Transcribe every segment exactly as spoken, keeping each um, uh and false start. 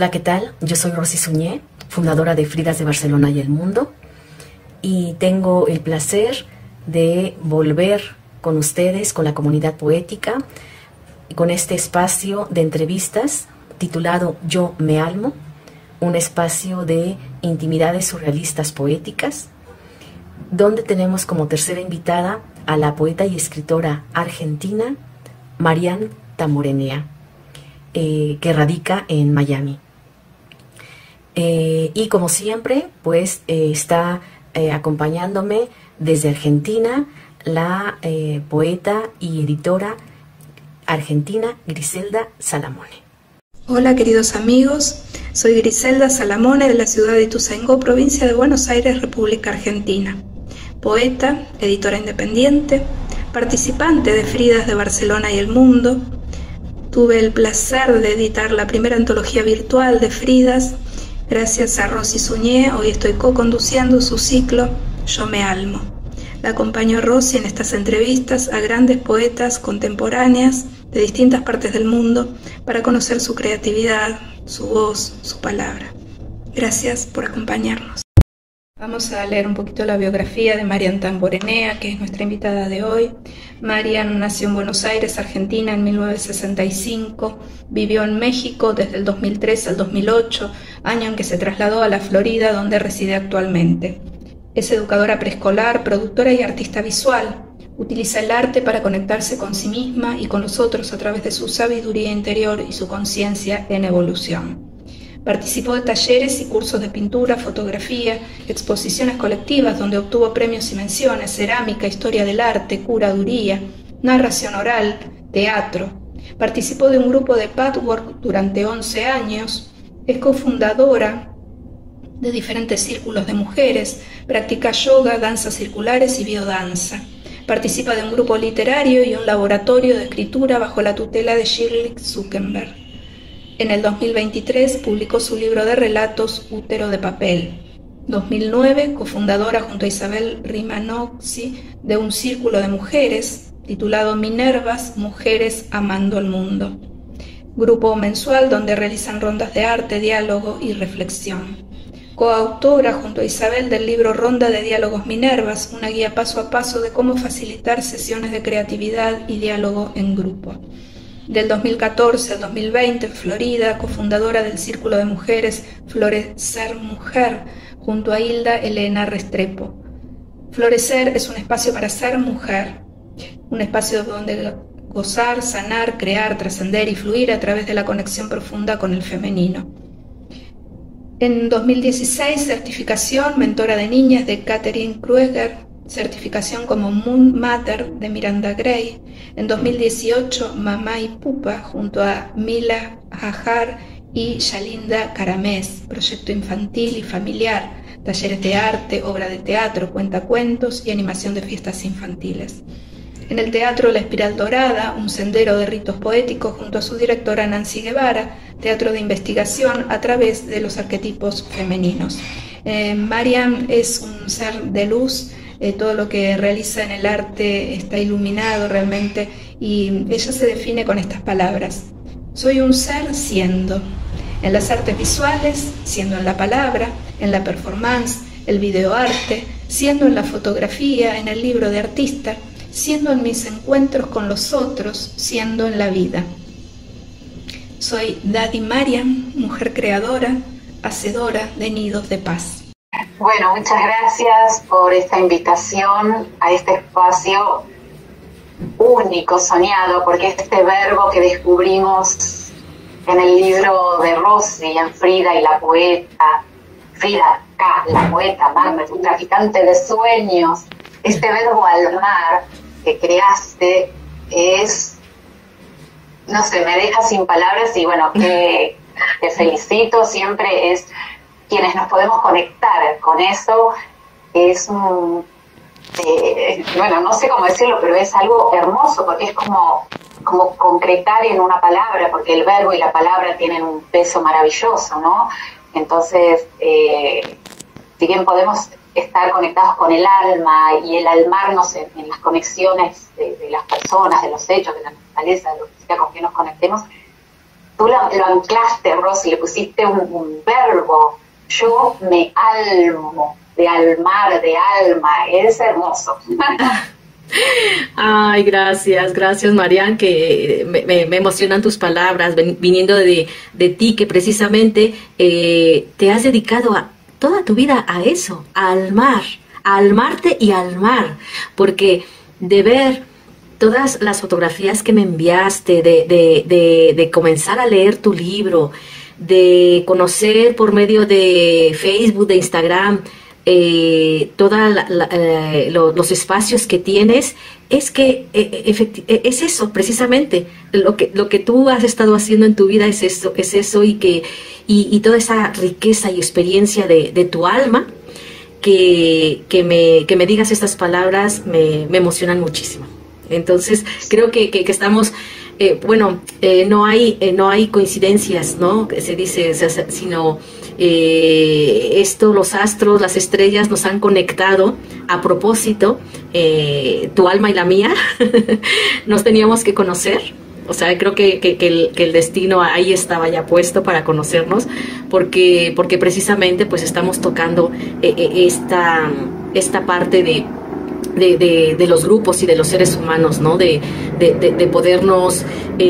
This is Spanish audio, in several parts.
Hola, ¿qué tal? Yo soy Rosy Suñé, fundadora de Fridas de Barcelona y el Mundo, y tengo el placer de volver con ustedes, con la comunidad poética, con este espacio de entrevistas titulado Yo me almo, un espacio de intimidades surrealistas poéticas, donde tenemos como tercera invitada a la poeta y escritora argentina Marian Tamborenea, eh, que radica en Miami. Eh, y como siempre, pues eh, está eh, acompañándome desde Argentina la eh, poeta y editora argentina Griselda Salamone. Hola queridos amigos, soy Griselda Salamone de la ciudad de Ituzaingó, provincia de Buenos Aires, República Argentina. Poeta, editora independiente, participante de Fridas de Barcelona y el Mundo. Tuve el placer de editar la primera antología virtual de Fridas. Gracias a Rosy Suñé, hoy estoy co-conduciendo su ciclo Yo me almo. La acompaño a Rosy en estas entrevistas a grandes poetas contemporáneas de distintas partes del mundo para conocer su creatividad, su voz, su palabra. Gracias por acompañarnos. Vamos a leer un poquito la biografía de Marian Tamborenea, que es nuestra invitada de hoy. Marian nació en Buenos Aires, Argentina, en mil novecientos sesenta y cinco. Vivió en México desde el dos mil tres al dos mil ocho, año en que se trasladó a la Florida, donde reside actualmente. Es educadora preescolar, productora y artista visual. Utiliza el arte para conectarse con sí misma y con los otros a través de su sabiduría interior y su conciencia en evolución. Participó de talleres y cursos de pintura, fotografía, exposiciones colectivas donde obtuvo premios y menciones, cerámica, historia del arte, curaduría, narración oral, teatro. Participó de un grupo de patchwork durante once años, es cofundadora de diferentes círculos de mujeres, practica yoga, danzas circulares y biodanza. Participa de un grupo literario y un laboratorio de escritura bajo la tutela de Shirley Zuckerberg. En el dos mil veintitrés publicó su libro de relatos Útero de papel. dos mil nueve, cofundadora junto a Isabel Rimanozzi de un círculo de mujeres titulado Minervas, Mujeres Amando al Mundo. Grupo mensual donde realizan rondas de arte, diálogo y reflexión. Coautora junto a Isabel del libro Ronda de Diálogos Minervas, una guía paso a paso de cómo facilitar sesiones de creatividad y diálogo en grupo. Del dos mil catorce al dos mil veinte, en Florida, cofundadora del Círculo de Mujeres Florecer Mujer, junto a Hilda Elena Restrepo. Florecer es un espacio para ser mujer, un espacio donde gozar, sanar, crear, trascender y fluir a través de la conexión profunda con el femenino. En dos mil dieciséis, certificación mentora de niñas de Katherine Krueger, certificación como Moon Mother de Miranda Gray. En dos mil dieciocho, Mamá y Pupa junto a Mila Hajar y Yalinda Caramés, proyecto infantil y familiar, talleres de arte, obra de teatro, cuentacuentos y animación de fiestas infantiles. En el Teatro La Espiral Dorada, un sendero de ritos poéticos junto a su directora Nancy Guevara, teatro de investigación a través de los arquetipos femeninos. Eh, Marian es un ser de luz, eh, todo lo que realiza en el arte está iluminado realmente y ella se define con estas palabras. Soy un ser siendo, en las artes visuales, siendo en la palabra, en la performance, el videoarte, siendo en la fotografía, en el libro de artista, siendo en mis encuentros con los otros, siendo en la vida. Soy Daddy Marian, mujer creadora, hacedora de nidos de paz. Bueno, muchas gracias por esta invitación a este espacio único, soñado, porque este verbo que descubrimos en el libro de Rosy, en Frida y la poeta, Frida K, la poeta, Magma, un traficante de sueños, este verbo almar que creaste es, no sé, me deja sin palabras y bueno, que te felicito, siempre es quienes nos podemos conectar con eso, es un, eh, bueno, no sé cómo decirlo, pero es algo hermoso porque es como, como concretar en una palabra, porque el verbo y la palabra tienen un peso maravilloso, ¿no? Entonces, eh, si bien podemos estar conectados con el alma y el almarnos en, en las conexiones de, de las personas, de los hechos, de la naturaleza, de lo que sea con que nos conectemos, tú lo, lo anclaste, Rosy, le pusiste un, un verbo. Yo me almo, de almar, de alma. Es hermoso. Ay, gracias, gracias, Marian, que me, me, me emocionan tus palabras, ven, viniendo de, de ti, que precisamente eh, te has dedicado a, toda tu vida a eso, a almar, a almarte y a almar, porque de ver todas las fotografías que me enviaste, de, de, de, de comenzar a leer tu libro, de conocer por medio de Facebook, de Instagram, eh, todos eh, lo, los espacios que tienes, es que eh, es eso precisamente, lo que, lo que tú has estado haciendo en tu vida es eso, es eso y, que, y, y toda esa riqueza y experiencia de, de tu alma, que, que, me, que me digas estas palabras me, me emocionan muchísimo. Entonces creo que, que, que estamos... Eh, bueno, eh, no hay eh, no hay coincidencias, ¿no? Que se dice, o sea, sino eh, esto, los astros, las estrellas nos han conectado a propósito, eh, tu alma y la mía, nos teníamos que conocer. O sea, creo que, que, que, el, que el destino ahí estaba ya puesto para conocernos, porque, porque precisamente pues estamos tocando eh, eh, esta, esta parte de De, de, de los grupos y de los seres humanos, ¿no? De, de, de, de podernos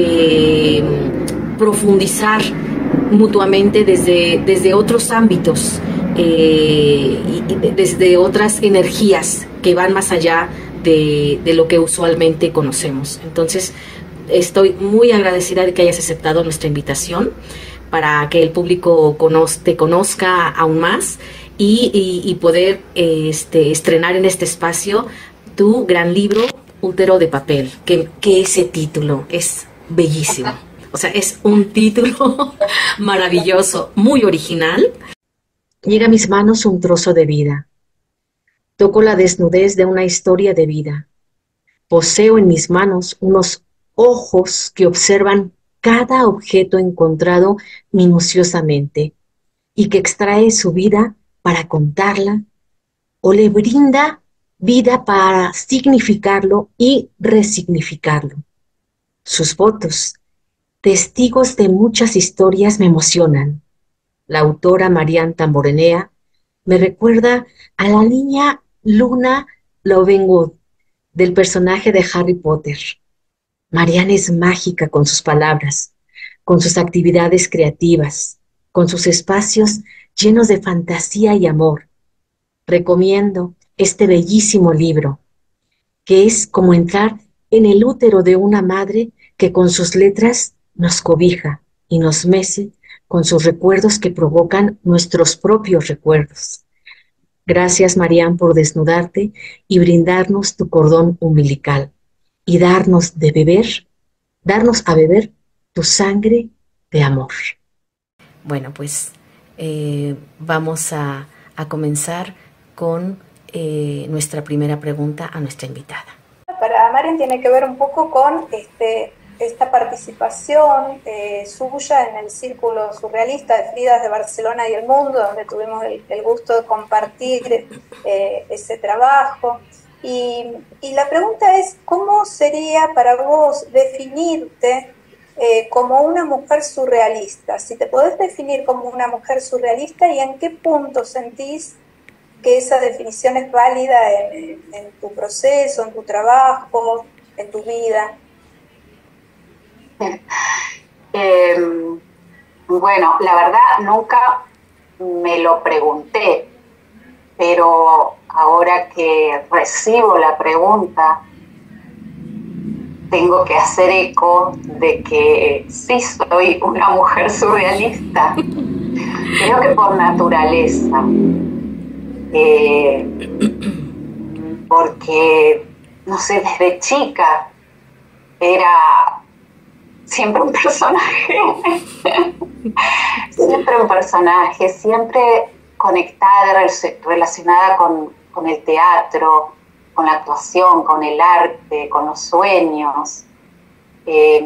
eh, profundizar mutuamente desde, desde otros ámbitos, eh, y, y desde otras energías que van más allá de, de lo que usualmente conocemos. Entonces, estoy muy agradecida de que hayas aceptado nuestra invitación para que el público conoz, te conozca aún más. Y, y, y poder este, estrenar en este espacio tu gran libro, Útero de Papel, que, que ese título es bellísimo. O sea, es un título maravilloso, muy original. Llega a mis manos un trozo de vida. Toco la desnudez de una historia de vida. Poseo en mis manos unos ojos que observan cada objeto encontrado minuciosamente y que extrae su vida para contarla, o le brinda vida para significarlo y resignificarlo. Sus fotos, testigos de muchas historias, me emocionan. La autora Marian Tamborenea me recuerda a la niña Luna Lovegood del personaje de Harry Potter. Marian es mágica con sus palabras, con sus actividades creativas, con sus espacios llenos de fantasía y amor. Recomiendo este bellísimo libro, que es como entrar en el útero de una madre que con sus letras nos cobija y nos mece con sus recuerdos que provocan nuestros propios recuerdos. Gracias, Marian, por desnudarte y brindarnos tu cordón umbilical y darnos de beber, darnos a beber tu sangre de amor. Bueno, pues eh, vamos a, a comenzar con eh, nuestra primera pregunta a nuestra invitada. Para Marian tiene que ver un poco con este, esta participación eh, suya en el Círculo Surrealista de Fridas de Barcelona y el Mundo, donde tuvimos el, el gusto de compartir eh, ese trabajo. Y, y la pregunta es, ¿cómo sería para vos definirte Eh, como una mujer surrealista? Si te podés definir como una mujer surrealista, ¿y en qué punto sentís que esa definición es válida en, en tu proceso, en tu trabajo, en tu vida? Eh, bueno, la verdad nunca me lo pregunté, pero ahora que recibo la pregunta, tengo que hacer eco de que sí soy una mujer surrealista. Creo que por naturaleza. Eh, porque, no sé, desde chica era siempre un personaje. Siempre un personaje, siempre conectada, relacionada con, con el teatro, con la actuación, con el arte, con los sueños. Eh,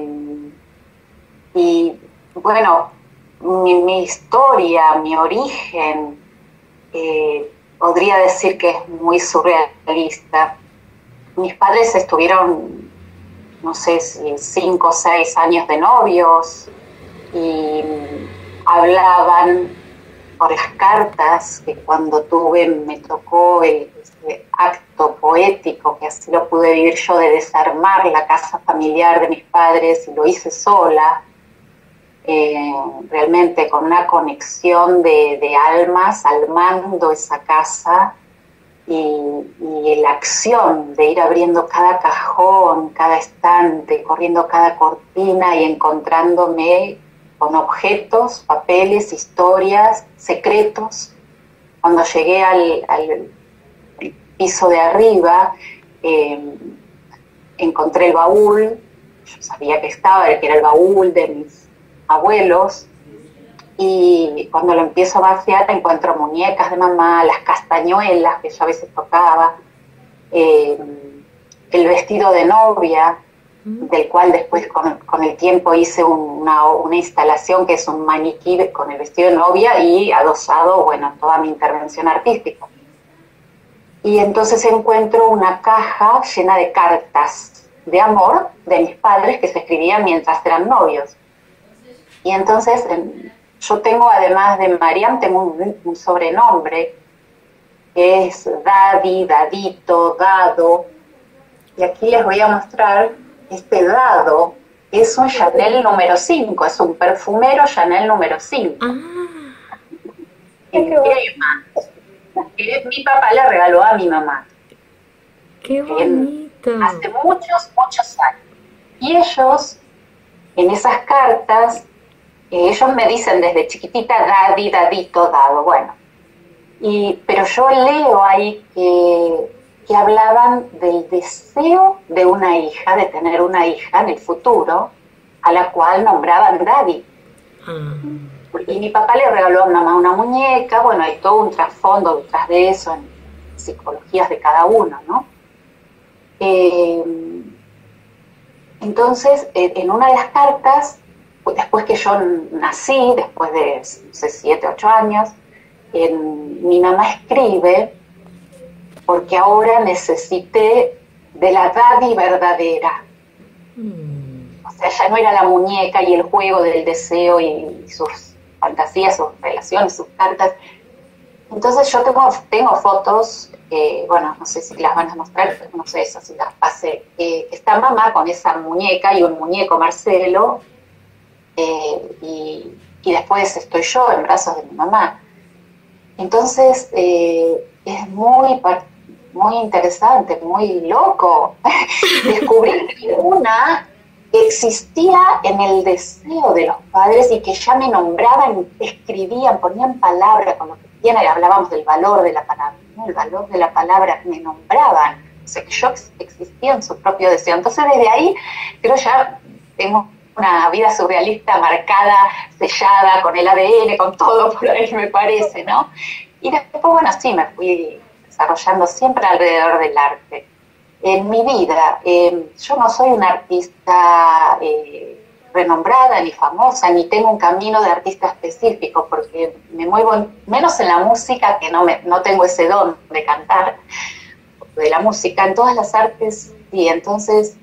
y bueno, mi, mi historia, mi origen, eh, podría decir que es muy surrealista. Mis padres estuvieron, no sé si cinco o seis años de novios. y hablaban por las cartas que cuando tuve me tocó el, ese acto poético, que así lo pude vivir yo, de desarmar la casa familiar de mis padres, y lo hice sola, eh, realmente con una conexión de, de almas almando esa casa, y, y la acción de ir abriendo cada cajón, cada estante, corriendo cada cortina y encontrándome con objetos, papeles, historias, secretos. Cuando llegué al, al piso de arriba, eh, encontré el baúl. Yo sabía que estaba, que era el baúl de mis abuelos, y cuando lo empiezo a vaciar encuentro muñecas de mamá, las castañuelas que yo a veces tocaba, eh, el vestido de novia, del cual después con, con el tiempo hice un, una, una instalación que es un maniquí con el vestido de novia y adosado, bueno, toda mi intervención artística. Y entonces encuentro una caja llena de cartas de amor de mis padres que se escribían mientras eran novios. Y entonces yo tengo, además de Mariam, tengo un, un sobrenombre que es Daddy, Dadito, Dado. Y aquí les voy a mostrar. Este dado es un Chanel número cinco, es un perfumero Chanel número cinco. Ah, en crema, que mi papá le regaló a mi mamá. ¡Qué bonito! En, hace muchos, muchos años. Y ellos, en esas cartas, eh, ellos me dicen desde chiquitita, Daddy, Dadito, Dado. Bueno, y, pero yo leo ahí que... que hablaban del deseo de una hija, de tener una hija en el futuro, a la cual nombraban Daddy. Mm. Y mi papá le regaló a mamá una muñeca. Bueno, hay todo un trasfondo detrás de eso, en psicologías de cada uno, ¿no? Eh, entonces, en una de las cartas, después que yo nací, después de, no sé, siete, ocho años, en, mi mamá escribe: porque ahora necesité de la Daddy verdadera. Mm. O sea, ya no era la muñeca y el juego del deseo y sus fantasías, sus relaciones, sus cartas. Entonces yo tengo, tengo fotos, eh, bueno, no sé si las van a mostrar, no sé eso, si las pasé. Eh, está mamá con esa muñeca y un muñeco Marcelo, eh, y, y después estoy yo en brazos de mi mamá. Entonces eh, es muy particular, muy interesante, muy loco descubrir que una existía en el deseo de los padres y que ya me nombraban, escribían, ponían palabras con lo que tienen, hablábamos del valor de la palabra, ¿no? El valor de la palabra, me nombraban, o sea que yo existía en su propio deseo. Entonces desde ahí creo ya tengo una vida surrealista marcada, sellada, con el A D N, con todo por ahí me parece, ¿no? Y después, bueno, sí, me fui desarrollando siempre alrededor del arte. En mi vida, eh, yo no soy una artista eh, renombrada, ni famosa, ni tengo un camino de artista específico, porque me muevo en, menos en la música, que no, me, no tengo ese don de cantar, de la música, en todas las artes, y entonces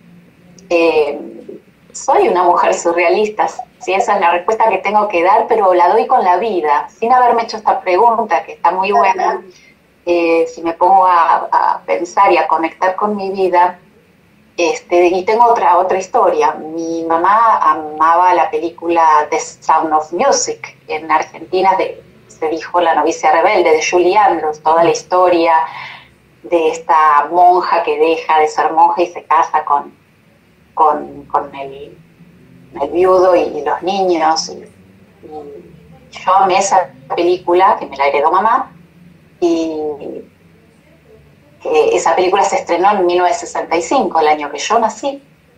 eh, soy una mujer surrealista, sí, esa es la respuesta que tengo que dar, pero la doy con la vida, sin haberme hecho esta pregunta, que está muy buena. Eh, si me pongo a, a pensar y a conectar con mi vida, este, y tengo otra, otra historia. Mi mamá amaba la película The Sound of Music. En Argentina de, se dijo La novicia rebelde, de Julie Andrews, toda la historia de esta monja que deja de ser monja y se casa con, con, con el, el viudo y, y los niños. Y, y yo amé esa película, que me la heredó mamá, y eh, esa película se estrenó en mil novecientos sesenta y cinco, el año que yo nací.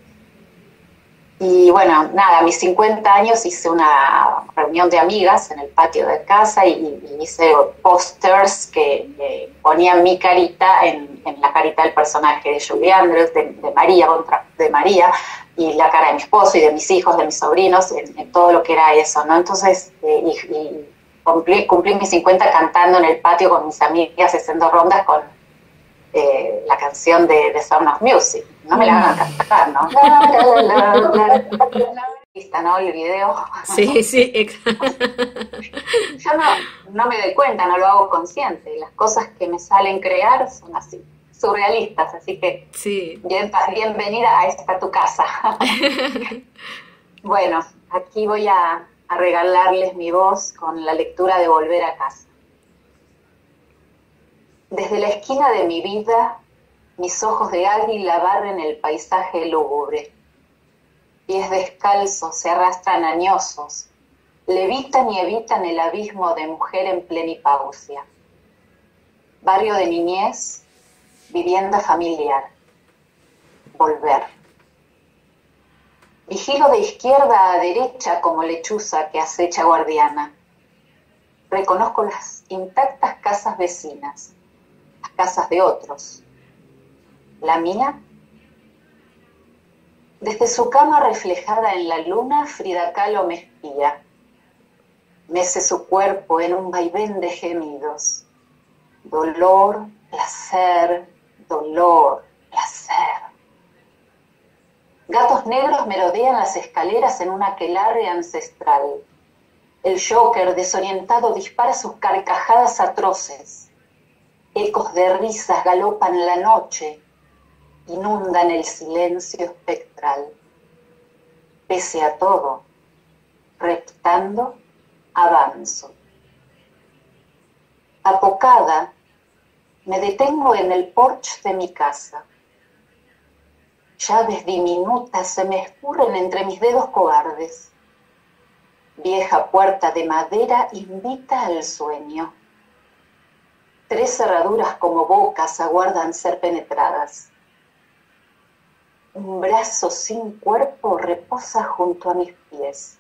Y bueno, nada, a mis cincuenta años hice una reunión de amigas en el patio de casa y, y hice pósters que, que ponían mi carita en, en la carita del personaje de Julie Andrews, de, de María, contra, de María, y la cara de mi esposo y de mis hijos, de mis sobrinos, en, en todo lo que era eso, ¿no? Entonces, eh, y, y Cumplí, cumplí mis cincuenta cantando en el patio con mis amigas, haciendo rondas con eh, la canción de The Sound of Music. No me la van a cantar, ¿no? La, la, la, la, la, la, la. ¿no? El video. Sí, sí, exacto. Yo no, no me doy cuenta, no lo hago consciente. Las cosas que me salen crear son así, surrealistas, así que sí. bien, bienvenida a esta tu casa. Bueno, aquí voy a, a regalarles mi voz con la lectura de Volver a casa. Desde la esquina de mi vida, mis ojos de águila barren el paisaje lúgubre. Pies descalzos se arrastran añosos, levitan y evitan el abismo de mujer en plenipausia. Barrio de niñez, vivienda familiar. Volver. Vigilo de izquierda a derecha como lechuza que acecha guardiana. Reconozco las intactas casas vecinas, las casas de otros. ¿La mía? Desde su cama reflejada en la luna, Frida Kahlo me espía. Mece su cuerpo en un vaivén de gemidos. Dolor, placer, dolor, placer. Gatos negros merodean las escaleras en un aquelarre ancestral. El Joker desorientado dispara sus carcajadas atroces. Ecos de risas galopan la noche, inundan el silencio espectral. Pese a todo, reptando, avanzo. Apocada, me detengo en el porche de mi casa. Llaves diminutas se me escurren entre mis dedos cobardes. Vieja puerta de madera invita al sueño. Tres cerraduras como bocas aguardan ser penetradas. Un brazo sin cuerpo reposa junto a mis pies.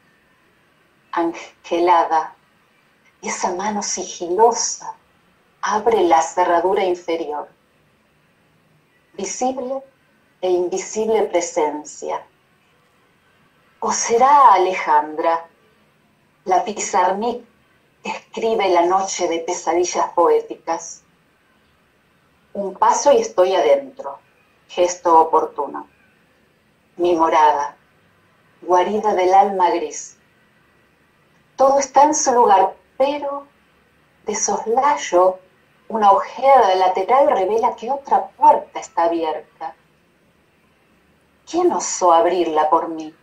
Angelada, esa mano sigilosa abre la cerradura inferior. Visible e invisible presencia. ¿O será Alejandra, la Pizarnik que escribe la noche de pesadillas poéticas? Un paso y estoy adentro. Gesto oportuno. Mi morada, guarida del alma gris. Todo está en su lugar, pero de soslayo una ojeada lateral revela que otra puerta está abierta. ¿Quién osó abrirla por mí?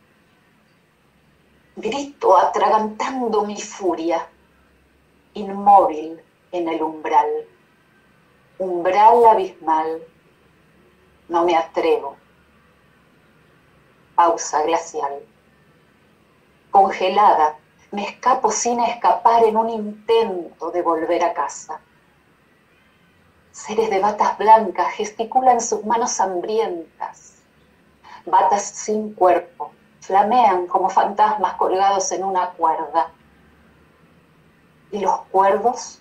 Grito atragantando mi furia, inmóvil en el umbral. Umbral abismal. No me atrevo. Pausa glacial. Congelada, me escapo sin escapar en un intento de volver a casa. Seres de batas blancas gesticulan sus manos hambrientas. Batas sin cuerpo, flamean como fantasmas colgados en una cuerda. ¿Y los cuerdos?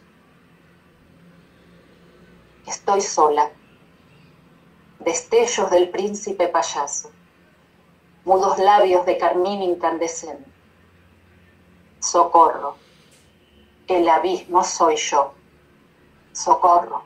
Estoy sola. Destellos del príncipe payaso, mudos labios de carmín incandescente. Socorro, el abismo soy yo. Socorro.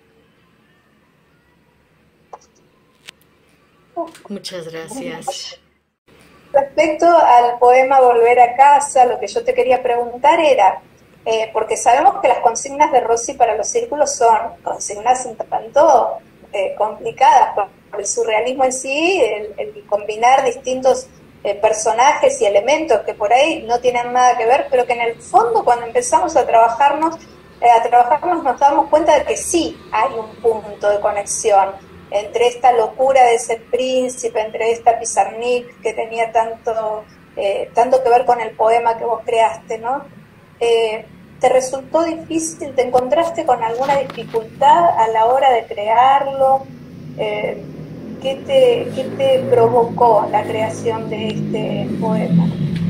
Muchas gracias. Respecto al poema Volver a casa, lo que yo te quería preguntar era, eh, porque sabemos que las consignas de Rossi para los círculos son consignas un tanto eh, complicadas por, por el surrealismo en sí, el, el combinar distintos eh, personajes y elementos que por ahí no tienen nada que ver, pero que en el fondo cuando empezamos a trabajarnos, eh, a trabajarnos nos damos cuenta de que sí hay un punto de conexión entre esta locura de ese príncipe, entre esta Pizarnik que tenía tanto, eh, tanto que ver con el poema que vos creaste, ¿no? Eh, ¿Te resultó difícil? ¿Te encontraste con alguna dificultad a la hora de crearlo? Eh, ¿qué te, qué te provocó la creación de este poema?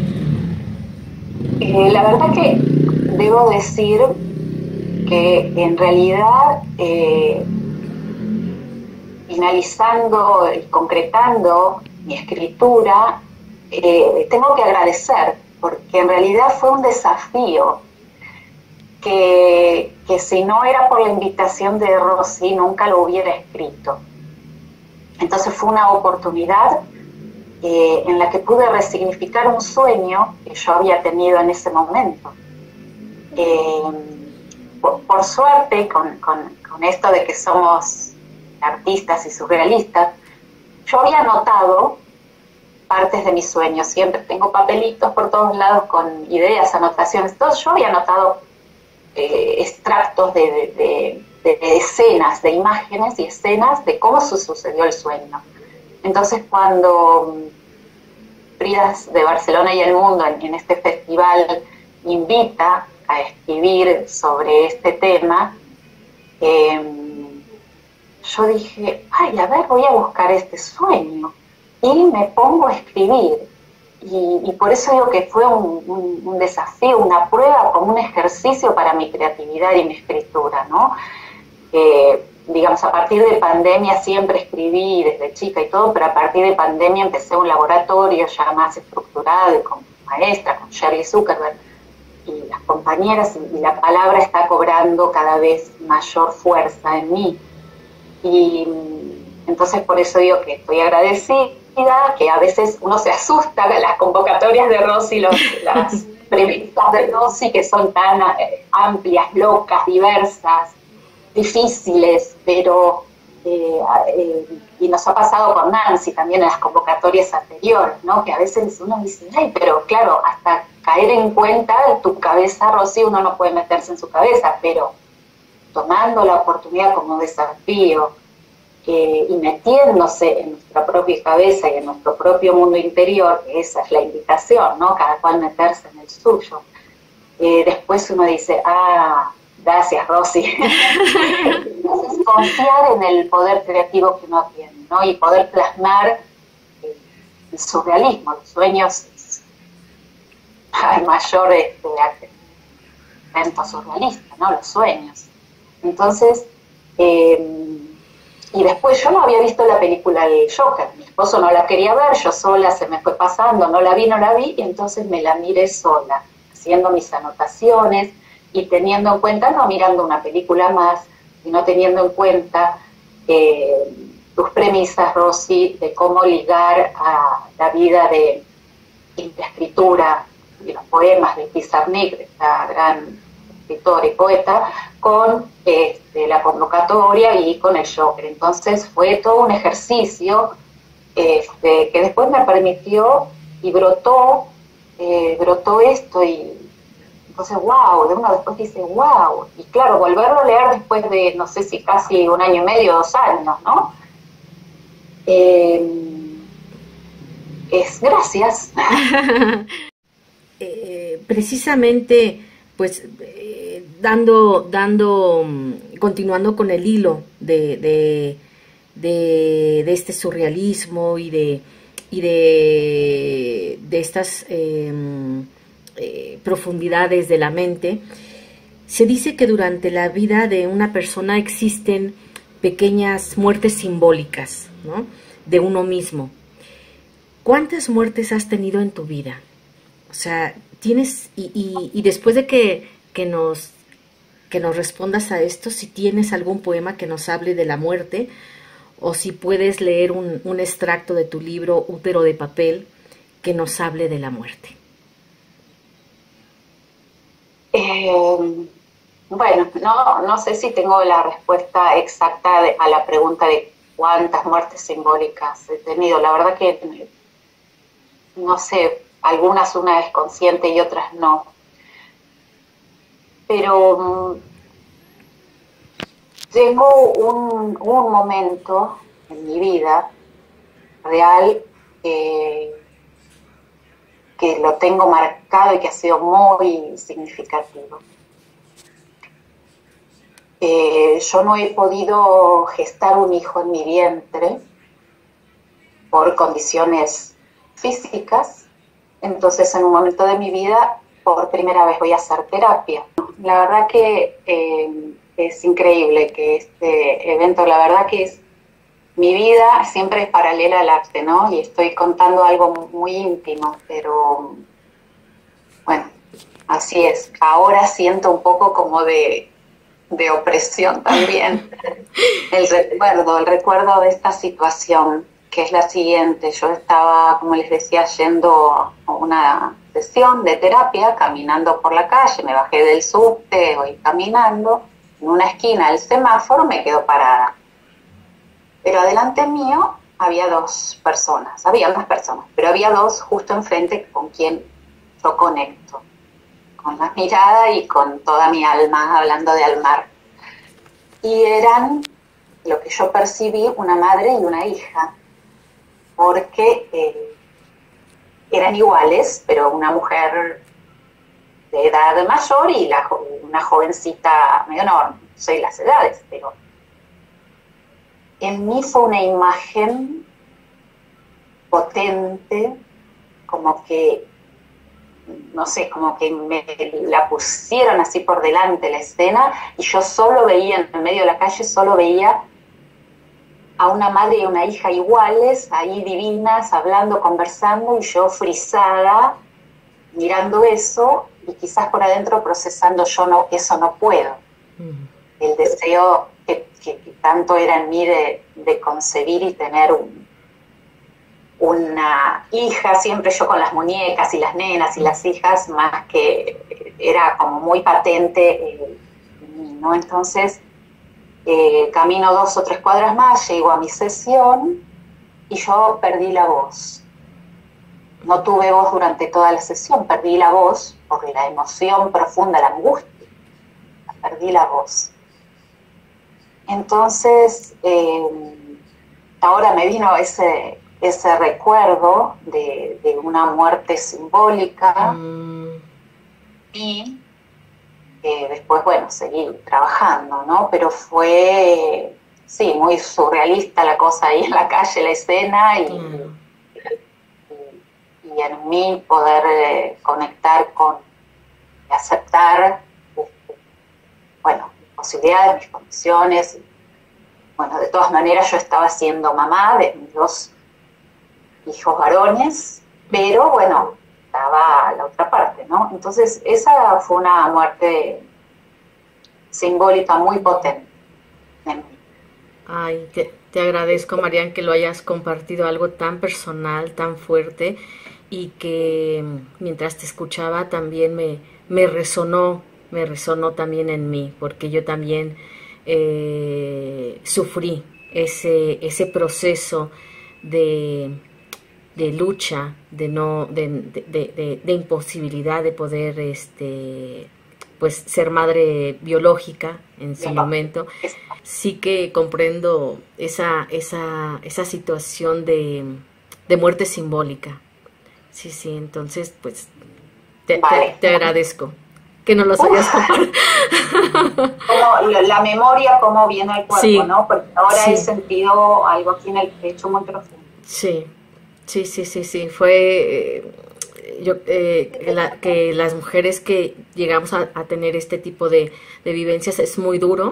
Eh, la verdad que debo decir que en realidad eh, finalizando y concretando mi escritura, eh, tengo que agradecer, porque en realidad fue un desafío que, que si no era por la invitación de Rossi nunca lo hubiera escrito. Entonces fue una oportunidad eh, en la que pude resignificar un sueño que yo había tenido en ese momento. Eh, por, por suerte, con, con, con esto de que somos artistas y surrealistas, yo había anotado partes de mis sueños. Siempre tengo papelitos por todos lados con ideas, anotaciones. Entonces yo había anotado eh, extractos de, de, de, de escenas, de imágenes y escenas de cómo su, sucedió el sueño. Entonces cuando Fridas de Barcelona y el Mundo en, en este festival invita a escribir sobre este tema, eh, yo dije, ay, a ver, voy a buscar este sueño. Y me pongo a escribir. Y, y por eso digo que fue un, un, un desafío, una prueba, como un ejercicio para mi creatividad y mi escritura, ¿no? Eh, digamos, a partir de pandemia siempre escribí desde chica y todo, pero a partir de pandemia empecé un laboratorio ya más estructurado, con maestra, con Shirley Zuckerberg y las compañeras, y, y la palabra está cobrando cada vez mayor fuerza en mí. Y entonces por eso digo que estoy agradecida, que a veces uno se asusta de las convocatorias de Rosy, los, las premisas de Rosy, que son tan eh, amplias, locas, diversas, difíciles, pero eh, eh, y nos ha pasado con Nancy también en las convocatorias anteriores, ¿no? Que a veces uno dice, ay, pero claro, hasta caer en cuenta de tu cabeza, Rosy, uno no puede meterse en su cabeza, pero tomando la oportunidad como desafío, Eh, y metiéndose en nuestra propia cabeza y en nuestro propio mundo interior, que esa es la invitación, ¿no? Cada cual meterse en el suyo. Eh, después uno dice, ah, gracias, Rosy. Entonces, confiar en el poder creativo que uno tiene, ¿no? Y poder plasmar eh, el surrealismo, los sueños, el mayor este, evento surrealista, ¿no? Los sueños. Entonces, eh, y después yo no había visto la película de Joker, mi esposo no la quería ver, yo sola se me fue pasando, no la vi, no la vi, y entonces me la miré sola, haciendo mis anotaciones y teniendo en cuenta, no mirando una película más, sino teniendo en cuenta eh, tus premisas, Rosy, de cómo ligar a la vida de, de la escritura y los poemas de Pizarnik, esta gran escritora y poeta, con este, la convocatoria y con el Joker. Entonces fue todo un ejercicio este, que después me permitió y brotó, eh, brotó esto y entonces wow, de uno después dice wow, y claro, volverlo a leer después de no sé si casi un año y medio, dos años, ¿no? Eh, es gracias. eh, precisamente pues eh, dando, dando, continuando con el hilo de, de, de, de este surrealismo y de, y de, de estas eh, eh, profundidades de la mente, se dice que durante la vida de una persona existen pequeñas muertes simbólicas, ¿no? De uno mismo. ¿Cuántas muertes has tenido en tu vida? O sea, tienes, y, y, y después de que, que, nos, que nos respondas a esto, si tienes algún poema que nos hable de la muerte, o si puedes leer un, un extracto de tu libro Útero de papel que nos hable de la muerte. Eh, bueno, no, no sé si tengo la respuesta exacta de, a la pregunta de cuántas muertes simbólicas he tenido. La verdad que, no sé, algunas una vez consciente y otras no. Pero um, llegó un, un momento en mi vida real eh, que lo tengo marcado y que ha sido muy significativo. Eh, yo no he podido gestar un hijo en mi vientre por condiciones físicas. Entonces, en un momento de mi vida, por primera vez voy a hacer terapia. La verdad que eh, es increíble que este evento, la verdad que es, mi vida siempre es paralela al arte, ¿no? Y estoy contando algo muy íntimo, pero bueno, así es. Ahora siento un poco como de, de opresión también. El recuerdo, el recuerdo de esta situación. que es la siguiente. Yo estaba, como les decía, yendo a una sesión de terapia, caminando por la calle, me bajé del subte, voy caminando, en una esquina del semáforo me quedo parada. Pero adelante mío había dos personas, había más personas, pero había dos justo enfrente con quien yo conecto, con la mirada y con toda mi alma, hablando de Almar. Y eran, lo que yo percibí, una madre y una hija, porque eh, eran iguales, pero una mujer de edad mayor y la, una jovencita medio enorme, no sé las edades, pero en mí fue una imagen potente, como que, no sé, como que me la pusieron así por delante la escena, y yo solo veía, en medio de la calle, solo veía a una madre y una hija iguales, ahí divinas, hablando, conversando, y yo frisada, mirando eso, y quizás por adentro procesando, yo no, eso no puedo. Mm. El deseo que, que, que tanto era en mí de, de concebir y tener un, una hija, siempre yo con las muñecas y las nenas y las hijas, más que era como muy patente eh, en mí, ¿no? Entonces, eh, camino dos o tres cuadras más, llego a mi sesión y yo perdí la voz. No tuve voz durante toda la sesión, perdí la voz por la emoción profunda, la angustia, perdí la voz. Entonces, eh, ahora me vino ese, ese recuerdo de, de una muerte simbólica mm. y eh, después, bueno, seguí trabajando, ¿no? Pero fue, sí, muy surrealista la cosa ahí en la calle, la escena, y, mm. y, y en mí poder eh, conectar con, y aceptar, este, bueno, posibilidades, mis condiciones. Bueno, de todas maneras yo estaba siendo mamá de mis dos hijos varones, pero bueno, estaba la otra parte, ¿no? Entonces esa fue una muerte simbólica muy potente en mí. Ay, te, te agradezco, Marian, que lo hayas compartido, algo tan personal, tan fuerte, y que mientras te escuchaba también me, me resonó me resonó también en mí, porque yo también eh, sufrí ese, ese proceso de, de lucha, de no, de, de, de, de imposibilidad de poder este, pues ser madre biológica en su momento. Sí que comprendo esa, esa, esa situación de, de muerte simbólica. Sí, sí, entonces pues te, vale. te, te agradezco que no los hayas compartido. Como la memoria, cómo viene al cuerpo, sí, ¿no? Porque ahora sí. He sentido algo aquí en el pecho muy profundo. Sí, sí, sí, sí, sí. Fue eh, yo eh, que, la, que las mujeres que llegamos a, a tener este tipo de, de vivencias es muy duro.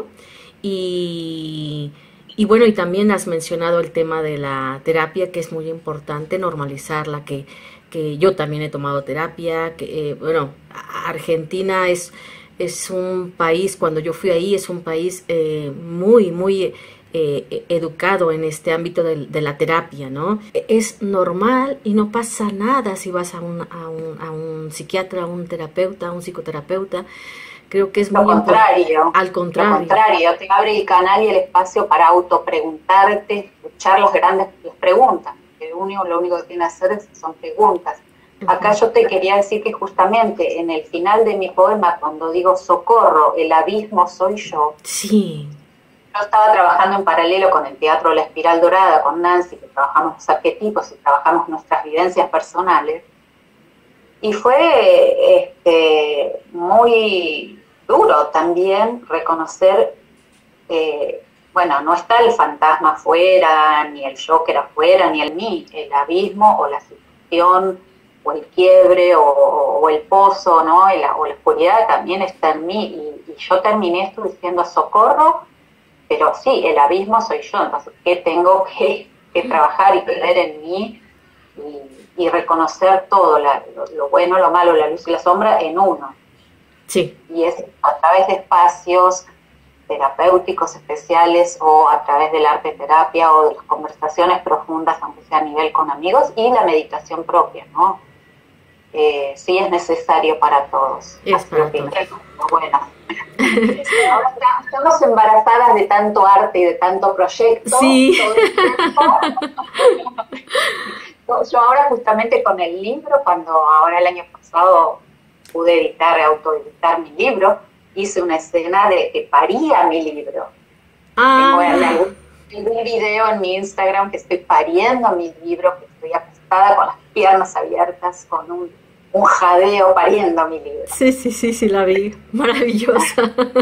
Y, y bueno, y también has mencionado el tema de la terapia, que es muy importante normalizarla, que que yo también he tomado terapia, que eh, bueno, Argentina es, es un país, cuando yo fui ahí, es un país eh, muy, muy eh, educado en este ámbito de, de la terapia, ¿no? Es normal y no pasa nada si vas a un, a un, a un psiquiatra, a un terapeuta, a un psicoterapeuta. Creo que es lo muy contrario, al contrario. Lo contrario, te abre el canal y el espacio para autopreguntarte, escuchar los grandes las preguntas. Que uno lo único que tiene que hacer son preguntas. Acá yo te quería decir que justamente en el final de mi poema, cuando digo socorro, el abismo soy yo. Sí. Yo estaba trabajando en paralelo con el Teatro La Espiral Dorada, con Nancy, que trabajamos los arquetipos y trabajamos nuestras vivencias personales. Y fue este, muy duro también reconocer eh, bueno, no está el fantasma afuera, ni el Joker afuera, ni el mí, el abismo o la situación, o el quiebre, o, o el pozo, ¿no? El, o la oscuridad también está en mí, y, y yo terminé esto diciendo socorro, pero sí, el abismo soy yo, entonces, ¿qué tengo que, que trabajar y creer en mí? Y, y reconocer todo, la, lo, lo bueno, lo malo, la luz y la sombra en uno. Sí. Y es a través de espacios terapéuticos especiales o a través del arte terapia o de las conversaciones profundas, aunque sea a nivel con amigos, y la meditación propia, ¿no? Eh, sí es necesario para todos. Es para todos. Bueno, ahora estamos embarazadas de tanto arte y de tanto proyecto. Sí. Yo ahora justamente con el libro, cuando ahora el año pasado pude editar, autoeditar mi libro, hice una escena de que paría mi libro. Ah. Tengo un video en mi Instagram que estoy pariendo mi libro, que estoy acostada con las piernas abiertas, con un, un jadeo pariendo mi libro. Sí, sí, sí, sí, la vi. Maravillosa.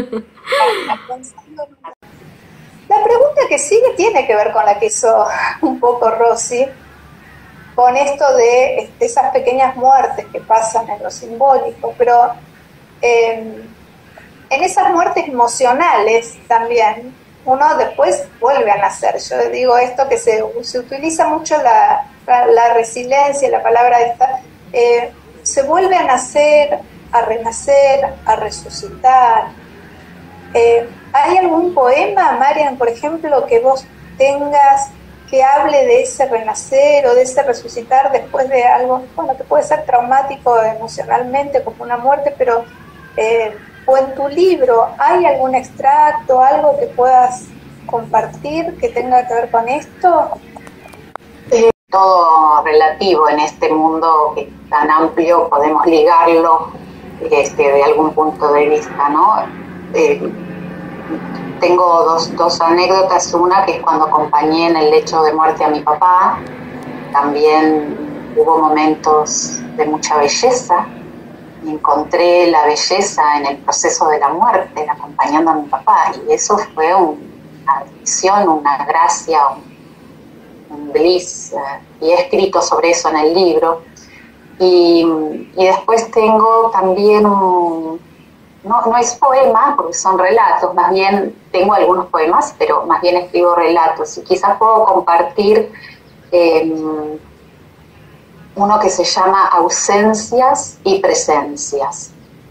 La pregunta que sigue tiene que ver con la que hizo un poco Rosy, con esto de, de esas pequeñas muertes que pasan en lo simbólico, pero eh, en esas muertes emocionales también uno después vuelve a nacer. Yo digo esto que se, se utiliza mucho la, la, la resiliencia, la palabra esta, eh, se vuelve a nacer, a renacer, a resucitar. Eh, ¿Hay algún poema, Marian, por ejemplo, que vos tengas que hable de ese renacer o de ese resucitar después de algo, bueno, que puede ser traumático emocionalmente como una muerte, pero eh, o en tu libro hay algún extracto, algo que puedas compartir que tenga que ver con esto? Eh, todo relativo en este mundo que es tan amplio, podemos ligarlo este, de algún punto de vista, ¿no? Eh, Tengo dos, dos anécdotas, una que es cuando acompañé en el lecho de muerte a mi papá. También hubo momentos de mucha belleza, y encontré la belleza en el proceso de la muerte, acompañando a mi papá, y eso fue un, una bendición, una gracia, un, un bliss, y he escrito sobre eso en el libro. Y, y después tengo también un... No, no es poema, porque son relatos, más bien tengo algunos poemas, pero más bien escribo relatos. Y quizás puedo compartir eh, uno que se llama Ausencias y Presencias,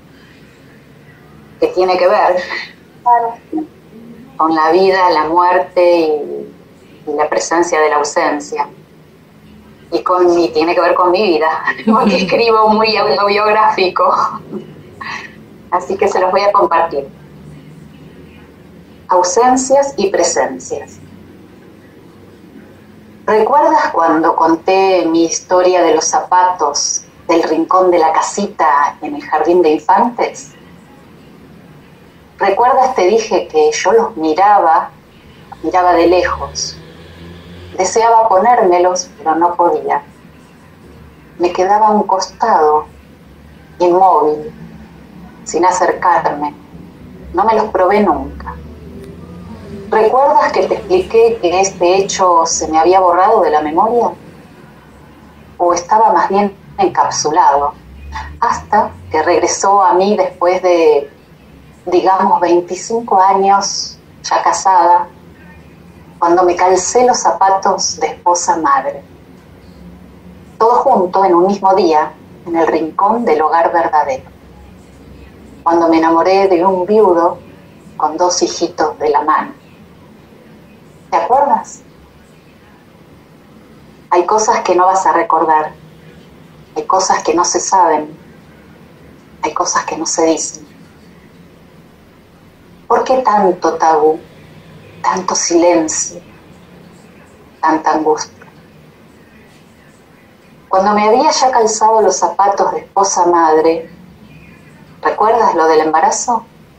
que tiene que ver con la vida, la muerte y, y la presencia de la ausencia. Y, con, y tiene que ver con mi vida, porque escribo muy autobiográfico. Así que se los voy a compartir. Ausencias y presencias. ¿Recuerdas cuando conté mi historia de los zapatos del rincón de la casita en el jardín de infantes? ¿Recuerdas? Te dije que yo los miraba, miraba de lejos. Deseaba ponérmelos, pero no podía. Me quedaba a un costado, inmóvil, sin acercarme. No me los probé nunca. ¿Recuerdas que te expliqué que este hecho se me había borrado de la memoria? ¿O estaba más bien encapsulado? Hasta que regresó a mí después de, digamos, veinticinco años, ya casada, cuando me calcé los zapatos de esposa madre. Todo junto en un mismo día, en el rincón del hogar verdadero. Cuando me enamoré de un viudo con dos hijitos de la mano. ¿Te acuerdas? Hay cosas que no vas a recordar, hay cosas que no se saben, hay cosas que no se dicen. ¿Por qué tanto tabú, tanto silencio, tanta angustia? Cuando me había ya calzado los zapatos de esposa madre, ¿recuerdas lo del embarazo?